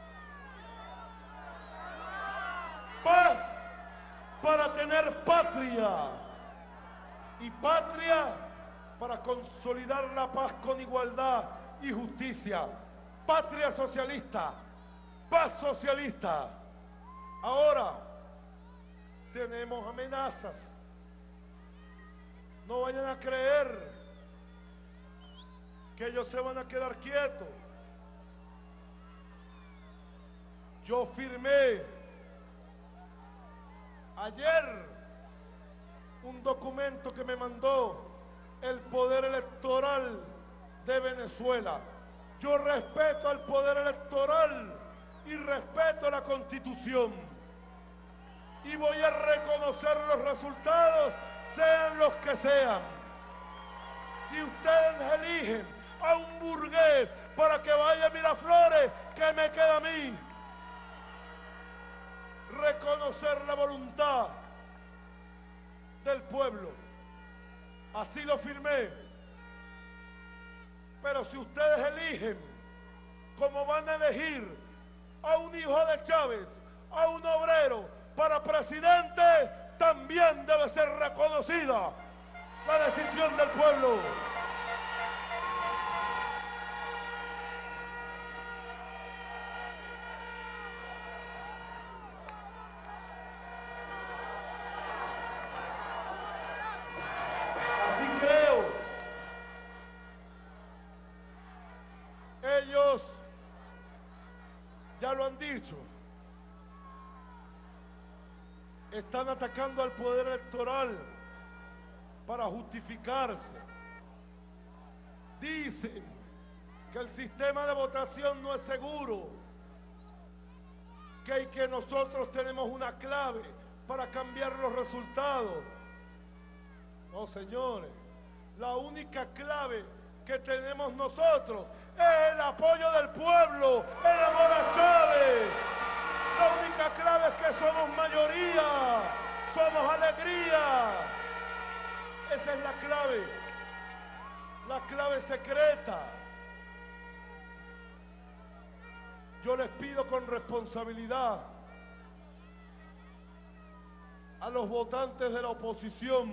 Paz para tener patria. Y patria para consolidar la paz con igualdad y justicia. Patria socialista. Paz socialista. Ahora tenemos amenazas. No vayan a creer que ellos se van a quedar quietos. Yo firmé ayer un documento que me mandó el Poder Electoral de Venezuela. Yo respeto al Poder Electoral y respeto la Constitución. Y voy a reconocer los resultados, sean los que sean. Si ustedes eligen a un burgués para que vaya a Miraflores, ¿qué me queda a mí? Reconocer la voluntad del pueblo. Así lo firmé. Pero si ustedes eligen, como van a elegir a un hijo de Chávez, a un obrero para presidente, también debe ser reconocida la decisión del pueblo. Así creo. Ellos ya lo han dicho. Están atacando al poder electoral para justificarse. Dicen que el sistema de votación no es seguro, que, que nosotros tenemos una clave para cambiar los resultados. No, señores, la única clave que tenemos nosotros es el apoyo del pueblo, el amor a Chávez. La única clave es que somos mayoría, somos alegría. Esa es la clave, la clave secreta. Yo les pido con responsabilidad a los votantes de la oposición,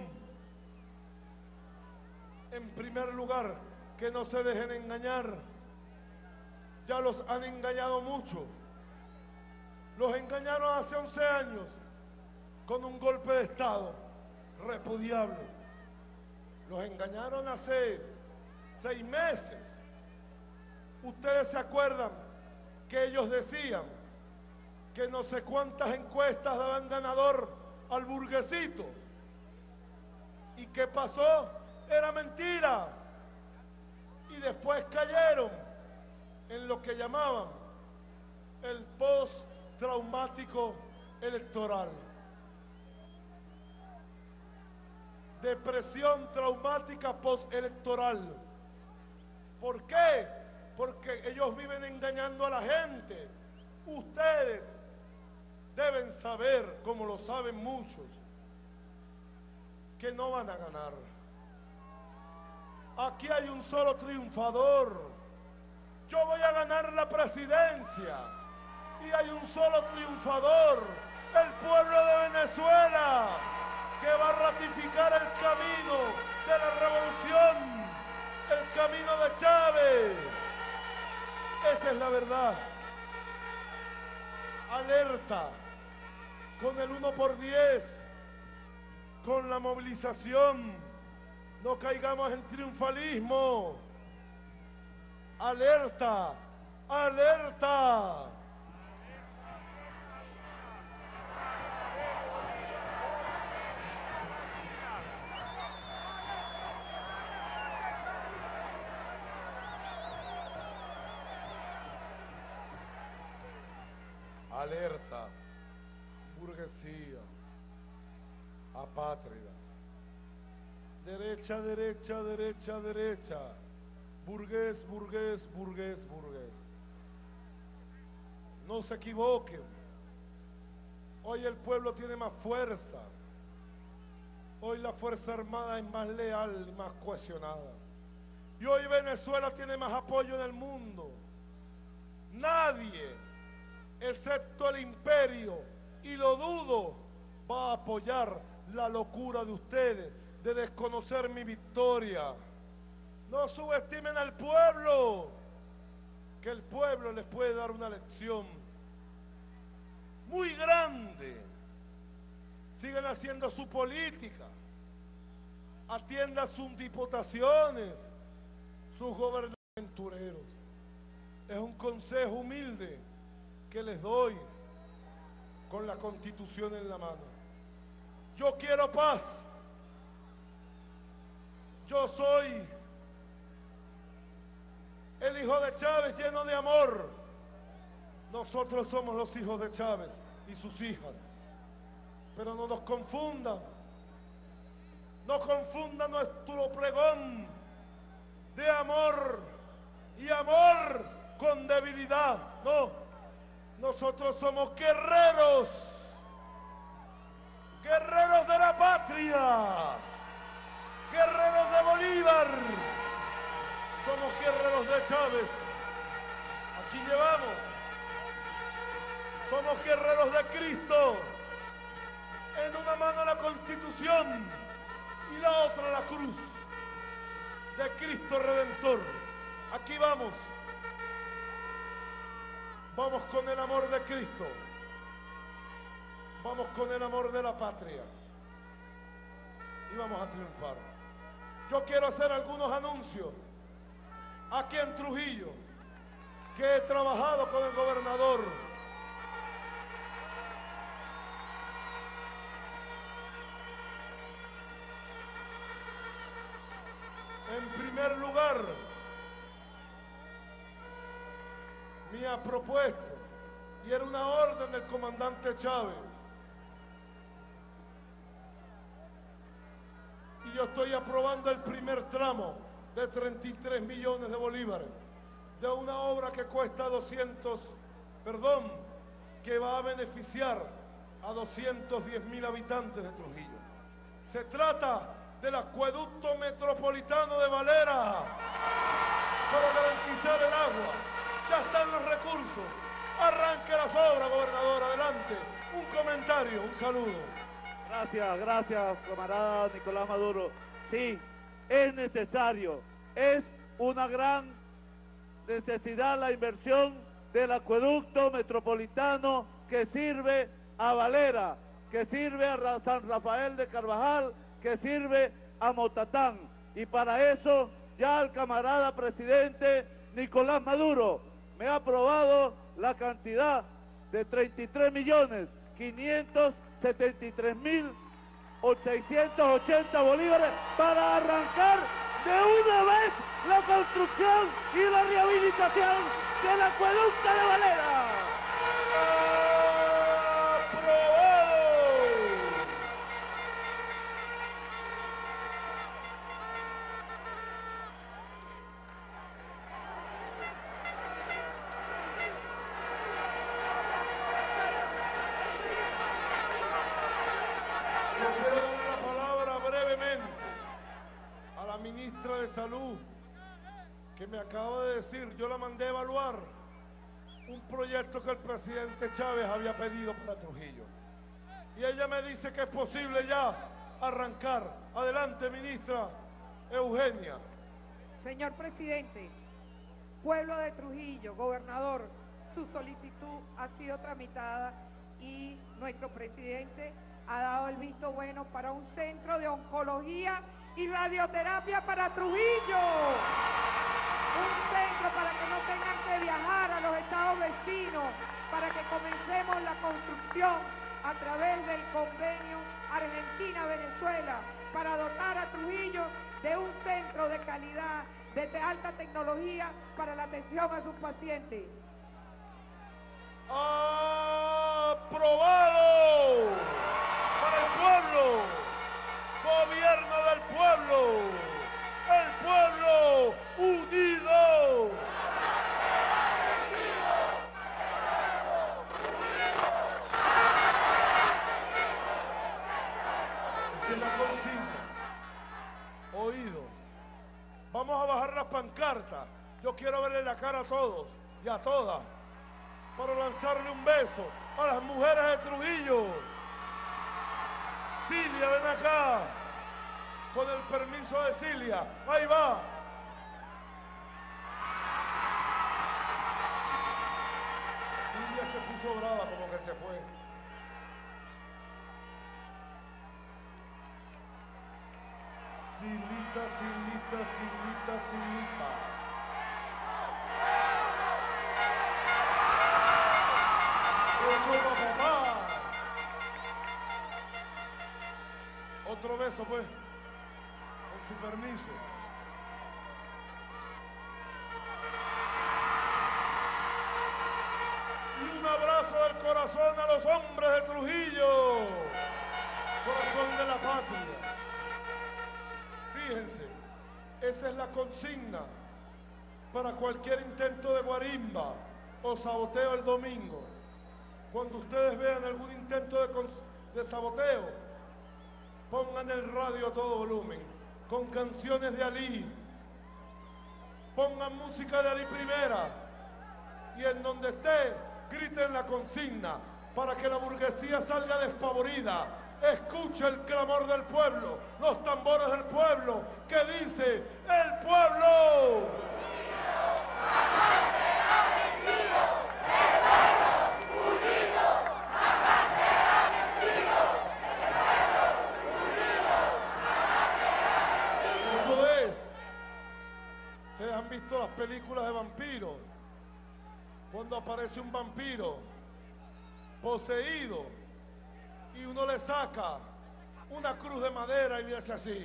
en primer lugar, que no se dejen engañar. Ya los han engañado mucho. Los engañaron hace once años con un golpe de Estado repudiable. Los engañaron hace seis meses. Ustedes se acuerdan que ellos decían que no sé cuántas encuestas daban ganador al burguesito. ¿Y qué pasó? Era mentira. Y después cayeron en lo que llamaban el post-traumático electoral. Depresión traumática postelectoral. ¿Por qué? Porque ellos viven engañando a la gente. Ustedes deben saber, como lo saben muchos, que no van a ganar. Aquí hay un solo triunfador. Yo voy a ganar la presidencia. Y hay un solo triunfador, el pueblo de Venezuela, que va a ratificar el camino de la revolución, el camino de Chávez. Esa es la verdad. Alerta con el uno por diez, con la movilización. No caigamos en triunfalismo. Alerta, alerta. Alerta. burguesía apátrida. Derecha, derecha, derecha, derecha. Burgués, burgués, burgués, burgués. No se equivoquen. Hoy el pueblo tiene más fuerza. Hoy la Fuerza Armada es más leal y más cohesionada. Y hoy Venezuela tiene más apoyo en el mundo. Nadie, excepto el imperio, y lo dudo, va a apoyar la locura de ustedes de desconocer mi victoria. No subestimen al pueblo, que el pueblo les puede dar una lección muy grande. Sigan haciendo su política, atiendan sus diputaciones, sus gobernadores aventureros. Es un consejo humilde que les doy con la Constitución en la mano. Yo quiero paz. Yo soy el hijo de Chávez lleno de amor. Nosotros somos los hijos de Chávez y sus hijas. Pero no nos confundan. No confundan nuestro pregón de amor y amor con debilidad. No, nosotros somos guerreros. Guerreros de la patria. Guerreros de Bolívar. Somos guerreros de Chávez. Aquí llevamos. Somos guerreros de Cristo. En una mano la Constitución y la otra la cruz de Cristo Redentor. Aquí vamos. Vamos con el amor de Cristo. Vamos con el amor de la patria. Y vamos a triunfar. Yo quiero hacer algunos anuncios aquí en Trujillo, que he trabajado con el gobernador. En primer lugar, me ha propuesto, y era una orden del comandante Chávez, y yo estoy aprobando el primer tramo de treinta y tres millones de bolívares, de una obra que cuesta doscientos, perdón, que va a beneficiar a doscientos diez mil habitantes de Trujillo. Se trata del acueducto metropolitano de Valera para garantizar el agua. Ya están los recursos. Arranque las obras, gobernador. Adelante. Un comentario, un saludo. Gracias, gracias, camarada Nicolás Maduro. Sí, es necesario, es una gran necesidad la inversión del acueducto metropolitano que sirve a Valera, que sirve a San Rafael de Carvajal, que sirve a Motatán. Y para eso ya el camarada presidente Nicolás Maduro me ha aprobado la cantidad de treinta y tres millones quinientos setenta y tres mil seiscientos ochenta bolívares para arrancar de una vez la construcción y la rehabilitación del acueducto de Valera. Ministra de Salud, que me acaba de decir, yo la mandé a evaluar un proyecto que el presidente Chávez había pedido para Trujillo. Y ella me dice que es posible ya arrancar. Adelante, ministra Eugenia. Señor presidente, pueblo de Trujillo, gobernador, su solicitud ha sido tramitada y nuestro presidente ha dado el visto bueno para un centro de oncología y radioterapia para Trujillo. Un centro para que no tengan que viajar a los estados vecinos, para que comencemos la construcción a través del convenio Argentina-Venezuela, para dotar a Trujillo de un centro de calidad, de alta tecnología para la atención a sus pacientes. ¡Aprobado! consigna. Oído. Vamos a bajar las pancartas. Yo quiero verle la cara a todos y a todas para lanzarle un beso a las mujeres de Trujillo. Cilia, ven acá. Con el permiso de Cilia. Ahí va. Cilia se puso brava, como que se fue. Silita, Silita, Silita, Silita. Ocho, papá. Otro beso, pues. Con su permiso. Y un abrazo del corazón a los hombres de Trujillo. Corazón de la patria. Fíjense, esa es la consigna para cualquier intento de guarimba o saboteo el domingo. Cuando ustedes vean algún intento de, de saboteo, pongan el radio a todo volumen, con canciones de Ali, pongan música de Ali Primera, y en donde esté, griten la consigna, para que la burguesía salga despavorida. Escucha el clamor del pueblo, los tambores del pueblo, que dice, el pueblo. Jamás será vencido, el pueblo unido, jamás será vencido, el pueblo unido, jamás será vencido. Eso es. Ustedes han visto las películas de vampiros, cuando aparece un vampiro poseído, y uno le saca una cruz de madera y le hace así.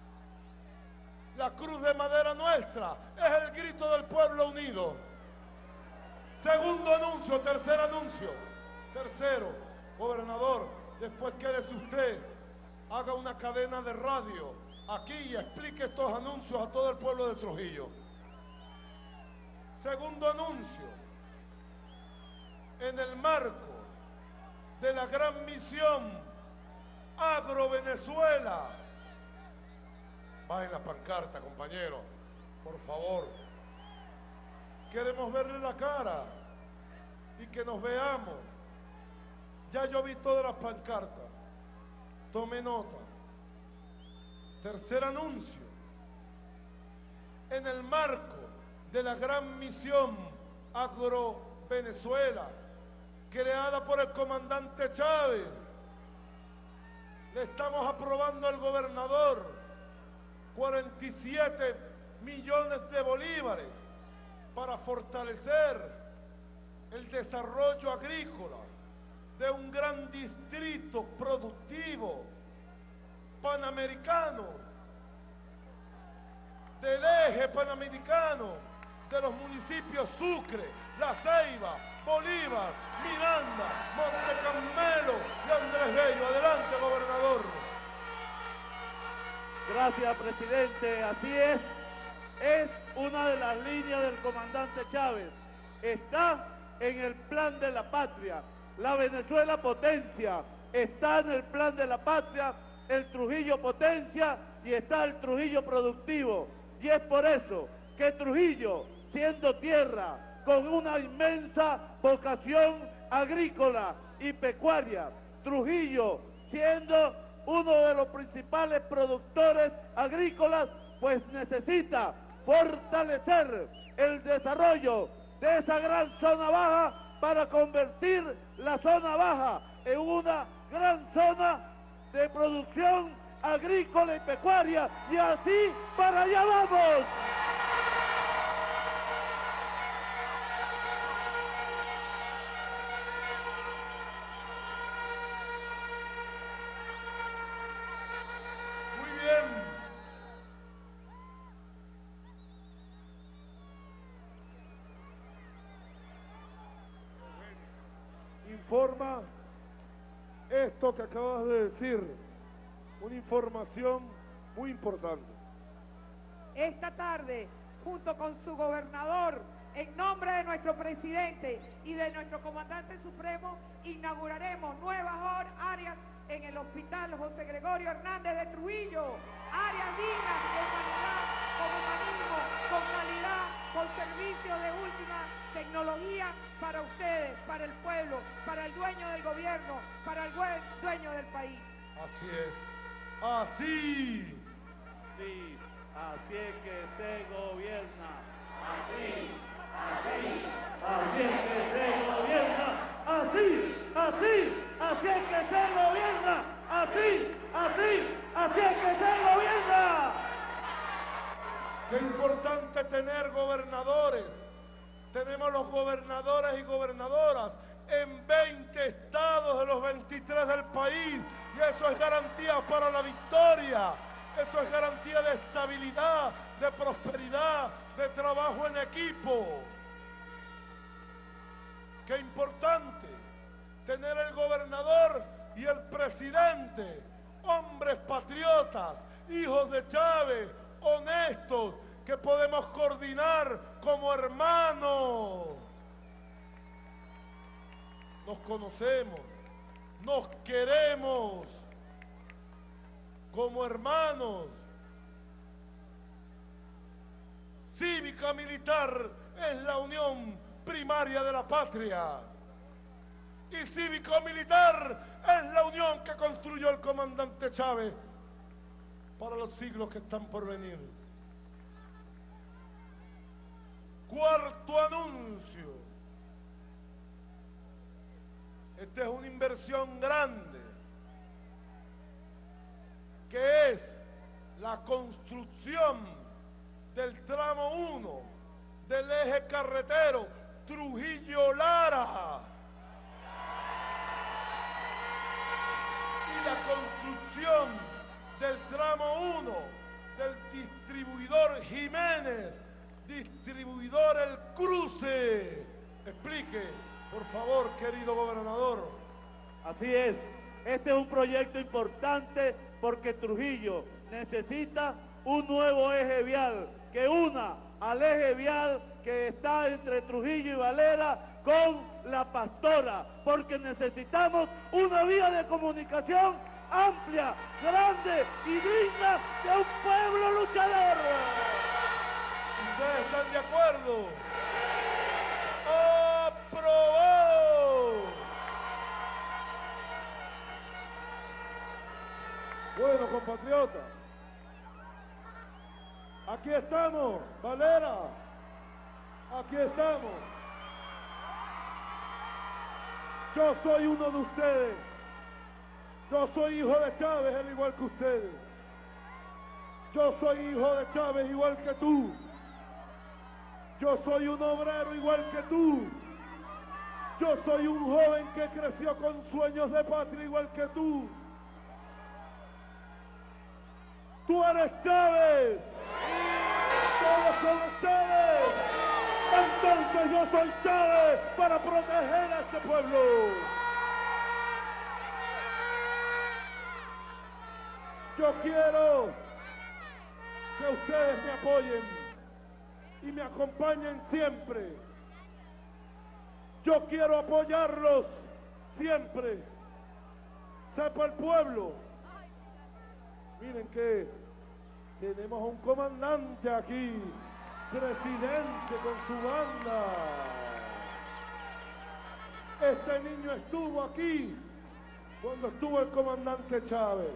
La cruz de madera nuestra es el grito del pueblo unido. Segundo anuncio, tercer anuncio. Tercero, gobernador, después quédese usted, haga una cadena de radio aquí y explique estos anuncios a todo el pueblo de Trujillo. Segundo anuncio, en el marco de la gran misión Agro Venezuela. Bajen la pancarta, compañeros, por favor. Queremos verle la cara y que nos veamos. Ya yo vi todas las pancartas. Tome nota. Tercer anuncio. En el marco de la gran misión Agro Venezuela, creada por el comandante Chávez, le estamos aprobando al gobernador cuarenta y siete millones de bolívares para fortalecer el desarrollo agrícola de un gran distrito productivo panamericano, del eje panamericano, de los municipios Sucre, La Ceiba, Bolívar, Miranda, Monte Carmelo y Andrés Bello. Adelante, gobernador. Gracias, presidente. Así es. Es una de las líneas del comandante Chávez. Está en el plan de la patria. La Venezuela potencia. Está en el plan de la patria el Trujillo potencia y está el Trujillo productivo. Y es por eso que Trujillo, siendo tierra con una inmensa vocación agrícola y pecuaria, Trujillo siendo uno de los principales productores agrícolas, pues necesita fortalecer el desarrollo de esa gran zona baja para convertir la zona baja en una gran zona de producción agrícola y pecuaria, y así para allá vamos. Muy bien. Informa esto que acabas de decir, una información muy importante. Esta tarde, junto con su gobernador, en nombre de nuestro presidente y de nuestro comandante supremo, inauguraremos nuevas áreas en el Hospital José Gregorio Hernández de Trujillo. Áreas dignas de humanidad, con humanismo, con calidad, con servicios de última tecnología para ustedes, para el pueblo, para el dueño del gobierno, para el dueño del país. Así es. Así. Sí, así es que se gobierna. Así, así, así es que se gobierna. Así, así, así es que se gobierna. Así, así, así es que se gobierna. Qué importante tener gobernadores. Tenemos los gobernadores y gobernadoras en veinte estados de los veintitrés del país. Y eso es garantía para la victoria. Eso es garantía de estabilidad, de prosperidad, de trabajo en equipo. Qué importante tener el gobernador y el presidente, hombres patriotas, hijos de Chávez, honestos, que podemos coordinar como hermanos. Nos conocemos, nos queremos como hermanos. Cívica militar es la unión primaria de la patria. Y cívico-militar es la unión que construyó el comandante Chávez para los siglos que están por venir. Cuarto anuncio. Esta es una inversión grande, que es la construcción del tramo uno del eje carretero Trujillo-Lara y la construcción del tramo uno del distribuidor Jiménez, distribuidor El Cruce. Explique, por favor, querido gobernador. Así es, este es un proyecto importante porque Trujillo necesita un nuevo eje vial que una al eje vial que está entre Trujillo y Valera con La Pastora, porque necesitamos una vía de comunicación amplia, grande y digna de un pueblo luchador. ¿Ustedes están de acuerdo? ¡Aprobado! Bueno, compatriotas, aquí estamos, Valera, aquí estamos. Yo soy uno de ustedes. Yo soy hijo de Chávez, al igual que ustedes. Yo soy hijo de Chávez, igual que tú. Yo soy un obrero igual que tú. Yo soy un joven que creció con sueños de patria igual que tú. Tú eres Chávez. Todos somos Chávez. Entonces yo soy Chávez para proteger a este pueblo. Yo quiero que ustedes me apoyen y me acompañen siempre. Yo quiero apoyarlos siempre. Sepa el pueblo. Miren que tenemos un comandante aquí, presidente con su banda. Este niño estuvo aquí cuando estuvo el comandante Chávez.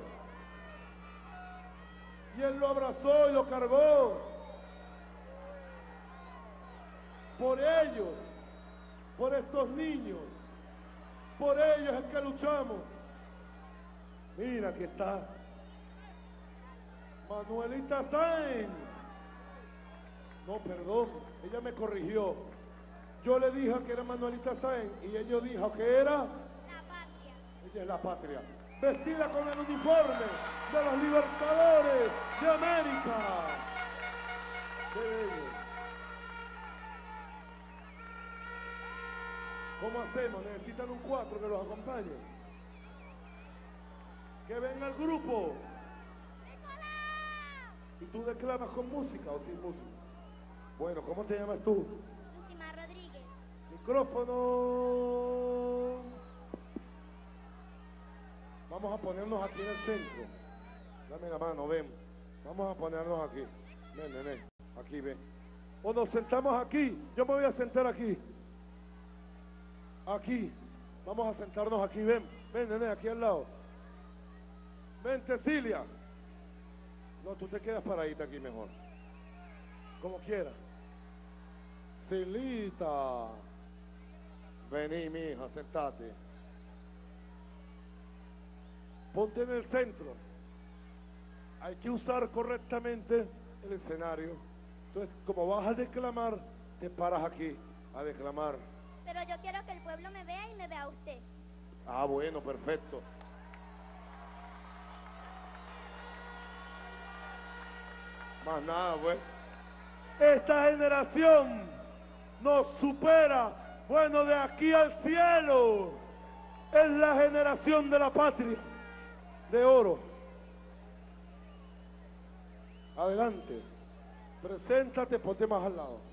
Y él lo abrazó y lo cargó. Por ellos, por estos niños, por ellos es que luchamos. Mira, aquí está Manuelita Sáenz. No, perdón, ella me corrigió. Yo le dije que era Manuelita Sáenz y ella dijo que era La patria. Ella es la patria, vestida con el uniforme de los libertadores de América. ¡Qué bello! ¿Cómo hacemos? Necesitan un cuatro que los acompañe. Que venga el grupo. ¿Y tú declamas con música o sin música? Bueno, ¿cómo te llamas tú? Vilmar Rodríguez. Micrófono. Vamos a ponernos aquí en el centro. Dame la mano, ven. Vamos a ponernos aquí. Ven, ven, ven. Aquí, ven. O nos sentamos aquí. Yo me voy a sentar aquí. Aquí. Vamos a sentarnos aquí. Ven, ven, nene, aquí al lado. Ven, Cecilia. No, tú te quedas paradita aquí mejor. Como quieras. Celita. Vení, mija, sentate. Ponte en el centro. Hay que usar correctamente el escenario. Entonces, como vas a declamar, te paras aquí a declamar. Pero yo quiero que el pueblo me vea y me vea a usted. Ah, bueno, perfecto. Más nada, pues. Esta generación nos supera. Bueno, de aquí al cielo. Es la generación de la patria. De oro. Adelante. Preséntate, ponte más al lado.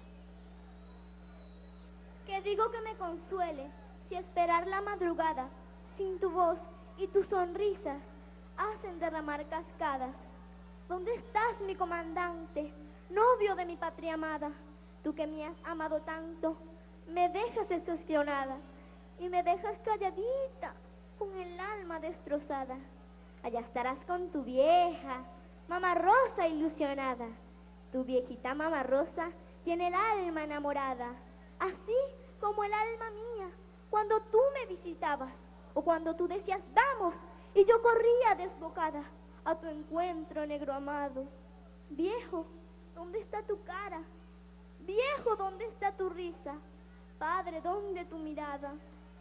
Que digo que me consuele si esperar la madrugada sin tu voz y tus sonrisas hacen derramar cascadas. ¿Dónde estás, mi comandante, novio de mi patria amada? Tú que me has amado tanto, me dejas decepcionada y me dejas calladita con el alma destrozada. Allá estarás con tu vieja, mamá Rosa ilusionada. Tu viejita mamá Rosa tiene el alma enamorada, así como el alma mía, cuando tú me visitabas, o cuando tú decías vamos, y yo corría desbocada a tu encuentro, negro amado. Viejo, ¿dónde está tu cara? Viejo, ¿dónde está tu risa? Padre, ¿dónde tu mirada?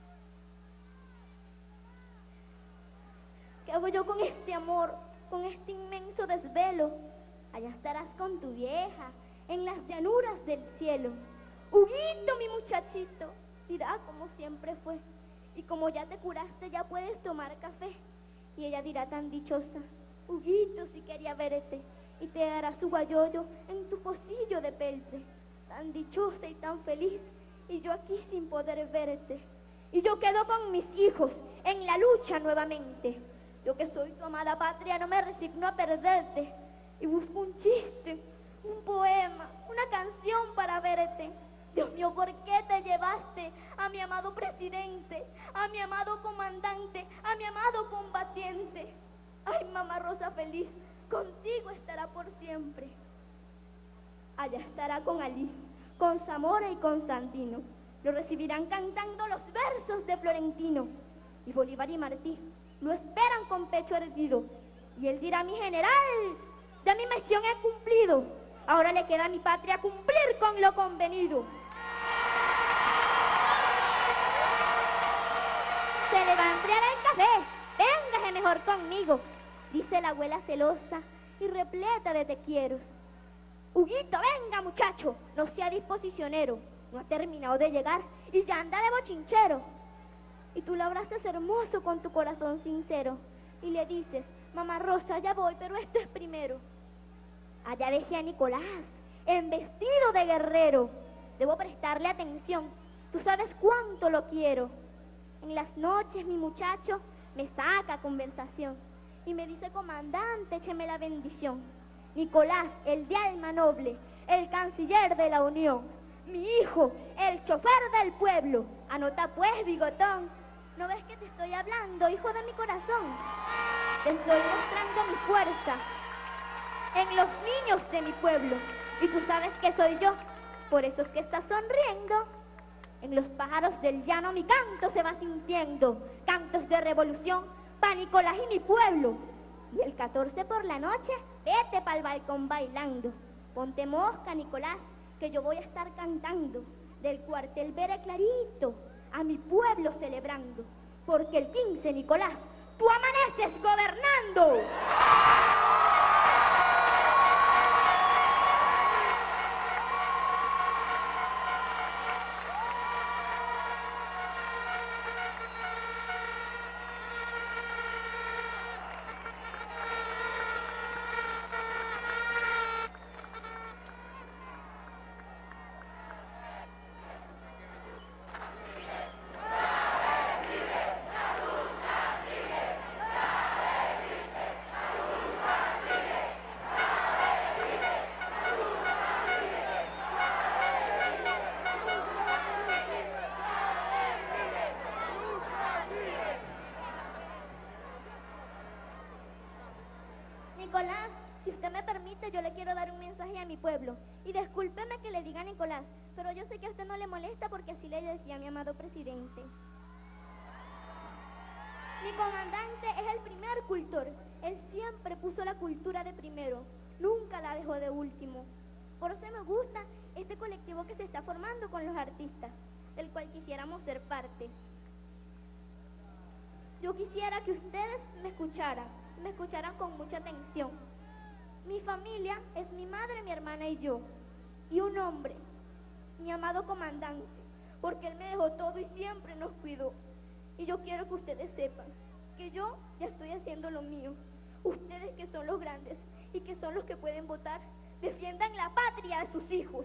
¿Qué hago yo con este amor, con este inmenso desvelo? Allá estarás con tu vieja, en las llanuras del cielo. Huguito, mi muchachito, dirá como siempre fue. Y como ya te curaste, ya puedes tomar café. Y ella dirá tan dichosa, Huguito, si quería verte. Y te dará su guayoyo en tu pocillo de peltre. Tan dichosa y tan feliz, y yo aquí sin poder verte. Y yo quedo con mis hijos en la lucha nuevamente. Yo que soy tu amada patria, no me resigno a perderte. Y busco un chiste, un poema, una canción para verte. Dios mío, ¿por qué te llevaste a mi amado presidente, a mi amado comandante, a mi amado combatiente? Ay, mamá Rosa feliz, contigo estará por siempre. Allá estará con Alí, con Zamora y con Sandino. Lo recibirán cantando los versos de Florentino. Y Bolívar y Martí lo esperan con pecho erguido. Y él dirá, mi general, ya mi misión he cumplido. Ahora le queda a mi patria cumplir con lo convenido. Se le va a enfriar el café. Véngase mejor conmigo, dice la abuela celosa y repleta de te quieros. Huguito, venga muchacho, no sea disposicionero. No ha terminado de llegar y ya anda de bochinchero. Y tú lo abrazas hermoso con tu corazón sincero. Y le dices, mamá Rosa, ya voy, pero esto es primero. Allá dejé a Nicolás, en vestido de guerrero. Debo prestarle atención, tú sabes cuánto lo quiero. En las noches mi muchacho me saca conversación y me dice, comandante, écheme la bendición. Nicolás, el de alma noble, el canciller de la Unión, mi hijo, el chofer del pueblo. Anota pues, bigotón, ¿no ves que te estoy hablando, hijo de mi corazón? Te estoy mostrando mi fuerza en los niños de mi pueblo. Y tú sabes que soy yo, por eso es que estás sonriendo. En los pájaros del llano mi canto se va sintiendo, cantos de revolución pa' Nicolás y mi pueblo. Y el catorce por la noche, vete pa'l balcón bailando. Ponte mosca, Nicolás, que yo voy a estar cantando. Del cuartel veré clarito a mi pueblo celebrando. Porque el quince, Nicolás, tú amaneces gobernando. Nicolás, si usted me permite, yo le quiero dar un mensaje a mi pueblo. Y discúlpeme que le diga Nicolás, pero yo sé que a usted no le molesta porque así le decía a mi amado presidente. Mi comandante es el primer cultor. Él siempre puso la cultura de primero, nunca la dejó de último. Por eso me gusta este colectivo que se está formando con los artistas, del cual quisiéramos ser parte. Yo quisiera que ustedes me escucharan, me escucharan con mucha atención. Mi familia es mi madre, mi hermana y yo. Y un hombre, mi amado comandante, porque él me dejó todo y siempre nos cuidó. Y yo quiero que ustedes sepan que yo ya estoy haciendo lo mío. Ustedes que son los grandes y que son los que pueden votar, defiendan la patria de sus hijos.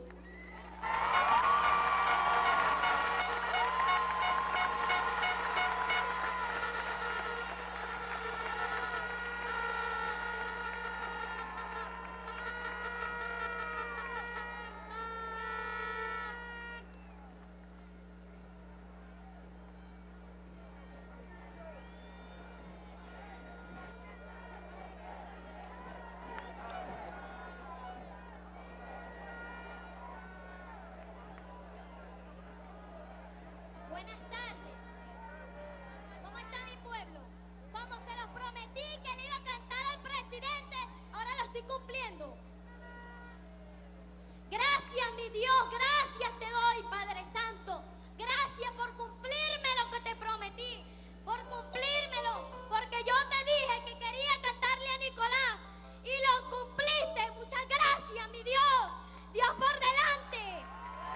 Buenas tardes. ¿Cómo está mi pueblo? Como se los prometí que le iba a cantar al presidente, ahora lo estoy cumpliendo. Gracias, mi Dios, gracias te doy, Padre Santo. Gracias por cumplirme lo que te prometí, por cumplírmelo, porque yo te dije que quería cantarle a Nicolás y lo cumpliste. Muchas gracias, mi Dios. Dios por delante.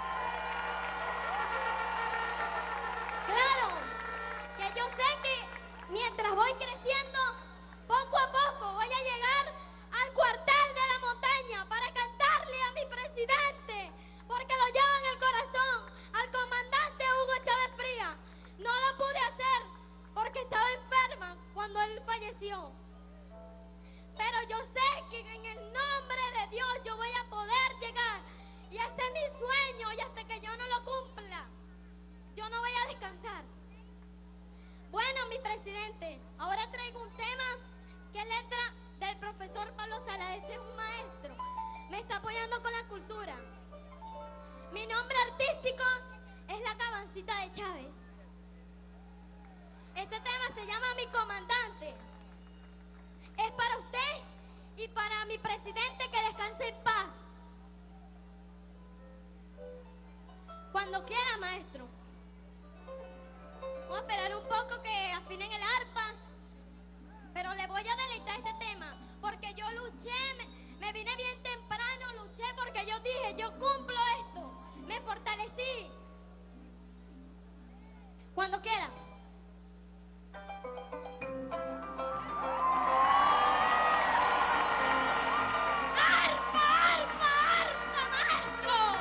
Claro, que yo sé que mientras voy creciendo, poco a poco voy a llegar al cuartel de la montaña para cantarle a mi presidente, porque lo llevo en el corazón, al comandante Hugo Chávez Frías. No lo pude hacer porque estaba enferma cuando él falleció. Pero yo sé que en el nombre de Dios yo voy a poder llegar, y ese es mi sueño, y hasta que yo no lo cumpla, yo no voy a descansar. Bueno, mi presidente, ahora traigo un tema que es letra del profesor Pablo Sala. Ese es un maestro, me está apoyando con la cultura. Mi nombre artístico es La Cabancita de Chávez. Este tema se llama Mi Comandante. Es para usted y para mi presidente, que descanse en paz. Cuando quiera, maestro. Vamos a esperar un poco que afinen el arpa, pero le voy a deleitar este tema, porque yo luché, me, me vine bien temprano, luché porque yo dije, yo cumplo esto, me fortalecí. Cuando quiera. ¡Arpa, arpa, arpa, maestro!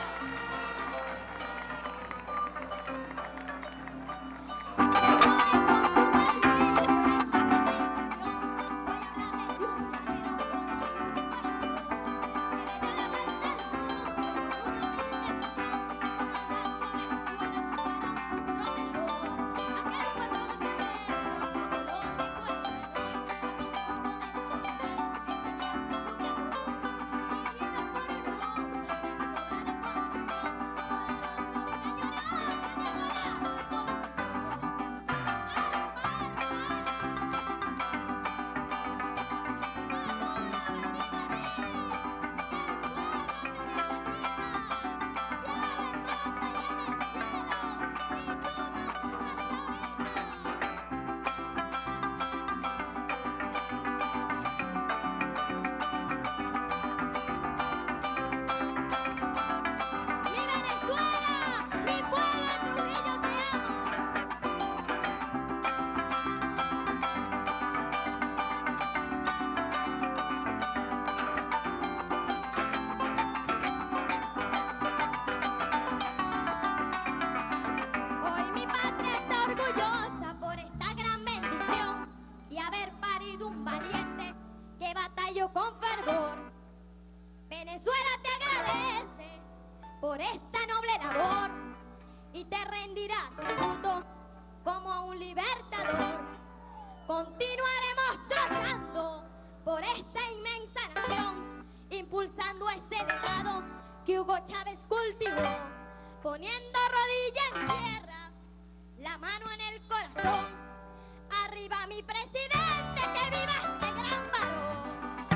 con fervor. Venezuela te agradece por esta noble labor y te rendirá tributo como un libertador. Continuaremos trabajando por por esta inmensa nación, impulsando ese legado que Hugo Chávez cultivó, poniendo rodilla en tierra, la mano en el corazón. Arriba mi presidente, que viva este gran varón.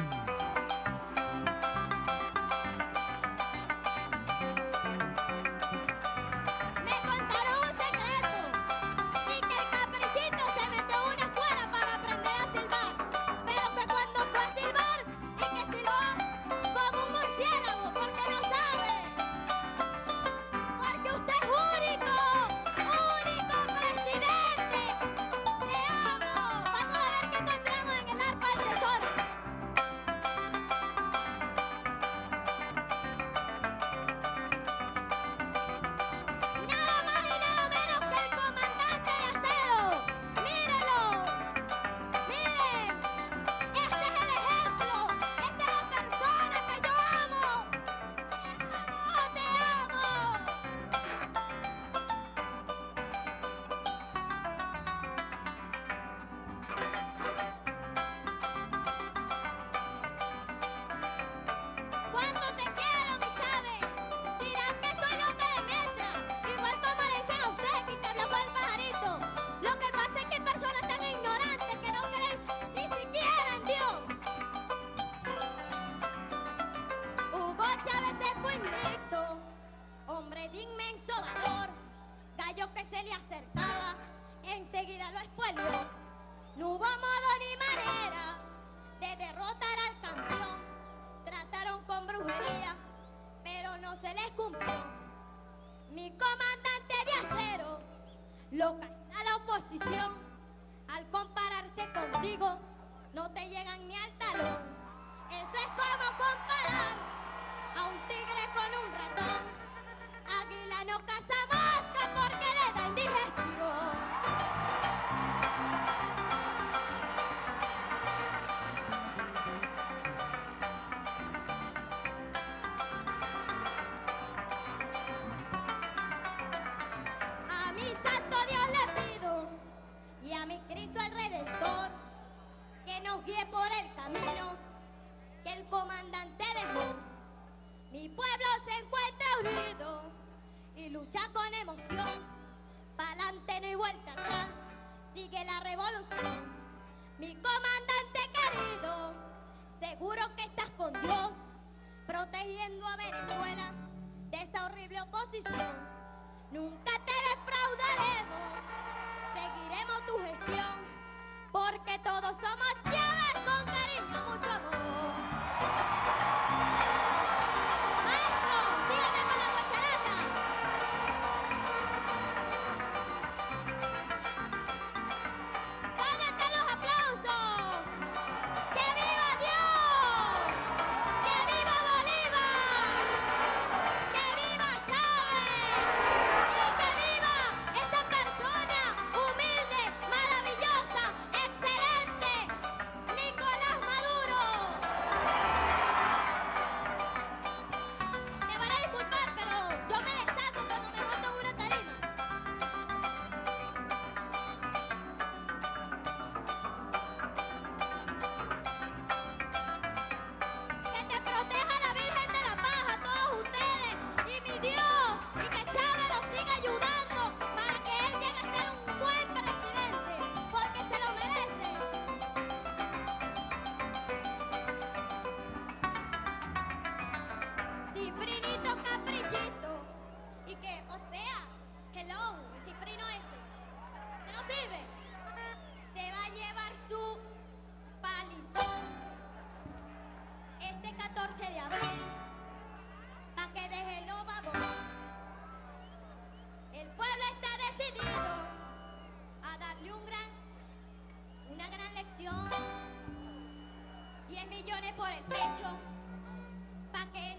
Me contaron un secreto, y que el Caprichito se metió a una escuela para aprender a silbar, pero que cuando fue a silbar, y que silbó como un murciélago, porque no sabe, porque usted es único, único presidente. Te amo. Vamos a ver qué encontramos en el arpa del tesoro. Nada más y nada menos que el comandante de acero. Mírenlo. Miren. Este es el ejemplo. Esta es la persona que yo amo. Te amo, te amo. ¿Cuánto te quiero, mi Chávez? Dirán que soy loca de metra, igual como le dicen a usted que te habló con el pajarito. Lo que pasa es que hay personas tan ignorantes que no creen ni siquiera en Dios. Hugo Chávez se fue invicto, hombre de inmenso valor, gallo que se le acercaba, enseguida lo expolió. No hubo modo ni manera de derrotar al campeón. Trataron con brujería, pero no se les cumplió. Mi comandante de acero lo a la oposición. Al compararse contigo, no te llegan ni al talón. Eso es como comparar a un tigre con un ratón. Águila no caza mosca porque le da indigestión. A mi santo Dios le pido y a mi Cristo el Redentor que nos guíe por el camino que el comandante dejó. Mi pueblo se encuentra unido y lucha con emoción. Pa'lante no hay vuelta atrás, sigue la revolución. Mi comandante querido, seguro que estás con Dios, protegiendo a Venezuela de esa horrible oposición. Nunca te defraudaremos, seguiremos tu gestión, porque todos somos Chávez con cariño, mucho amor. Maestro, sígueme con la guacharata. ¡Pónganse los aplausos! ¡Que viva Dios! ¡Que viva Bolívar! ¡Que viva Chávez! ¡Y que viva esta persona humilde, maravillosa, excelente, Nicolás Maduro! Me van a disculpar, pero yo me desato cuando me monto en una tarima. Que te proteja la Virgen de la Paz a todos ustedes y mi Dios, y que Chávez los siga ayudando para que él llegue a ser un buen presidente, porque se lo merece. Cifrinito Caprichito, y que, o sea, hello, el cifrino ese, ¿se no sirve? Se va a llevar su palizón este catorce de abril, pa' que deje lo babón. El pueblo está decidido a darle un gran, una gran lección, diez millones por el pecho, pa' que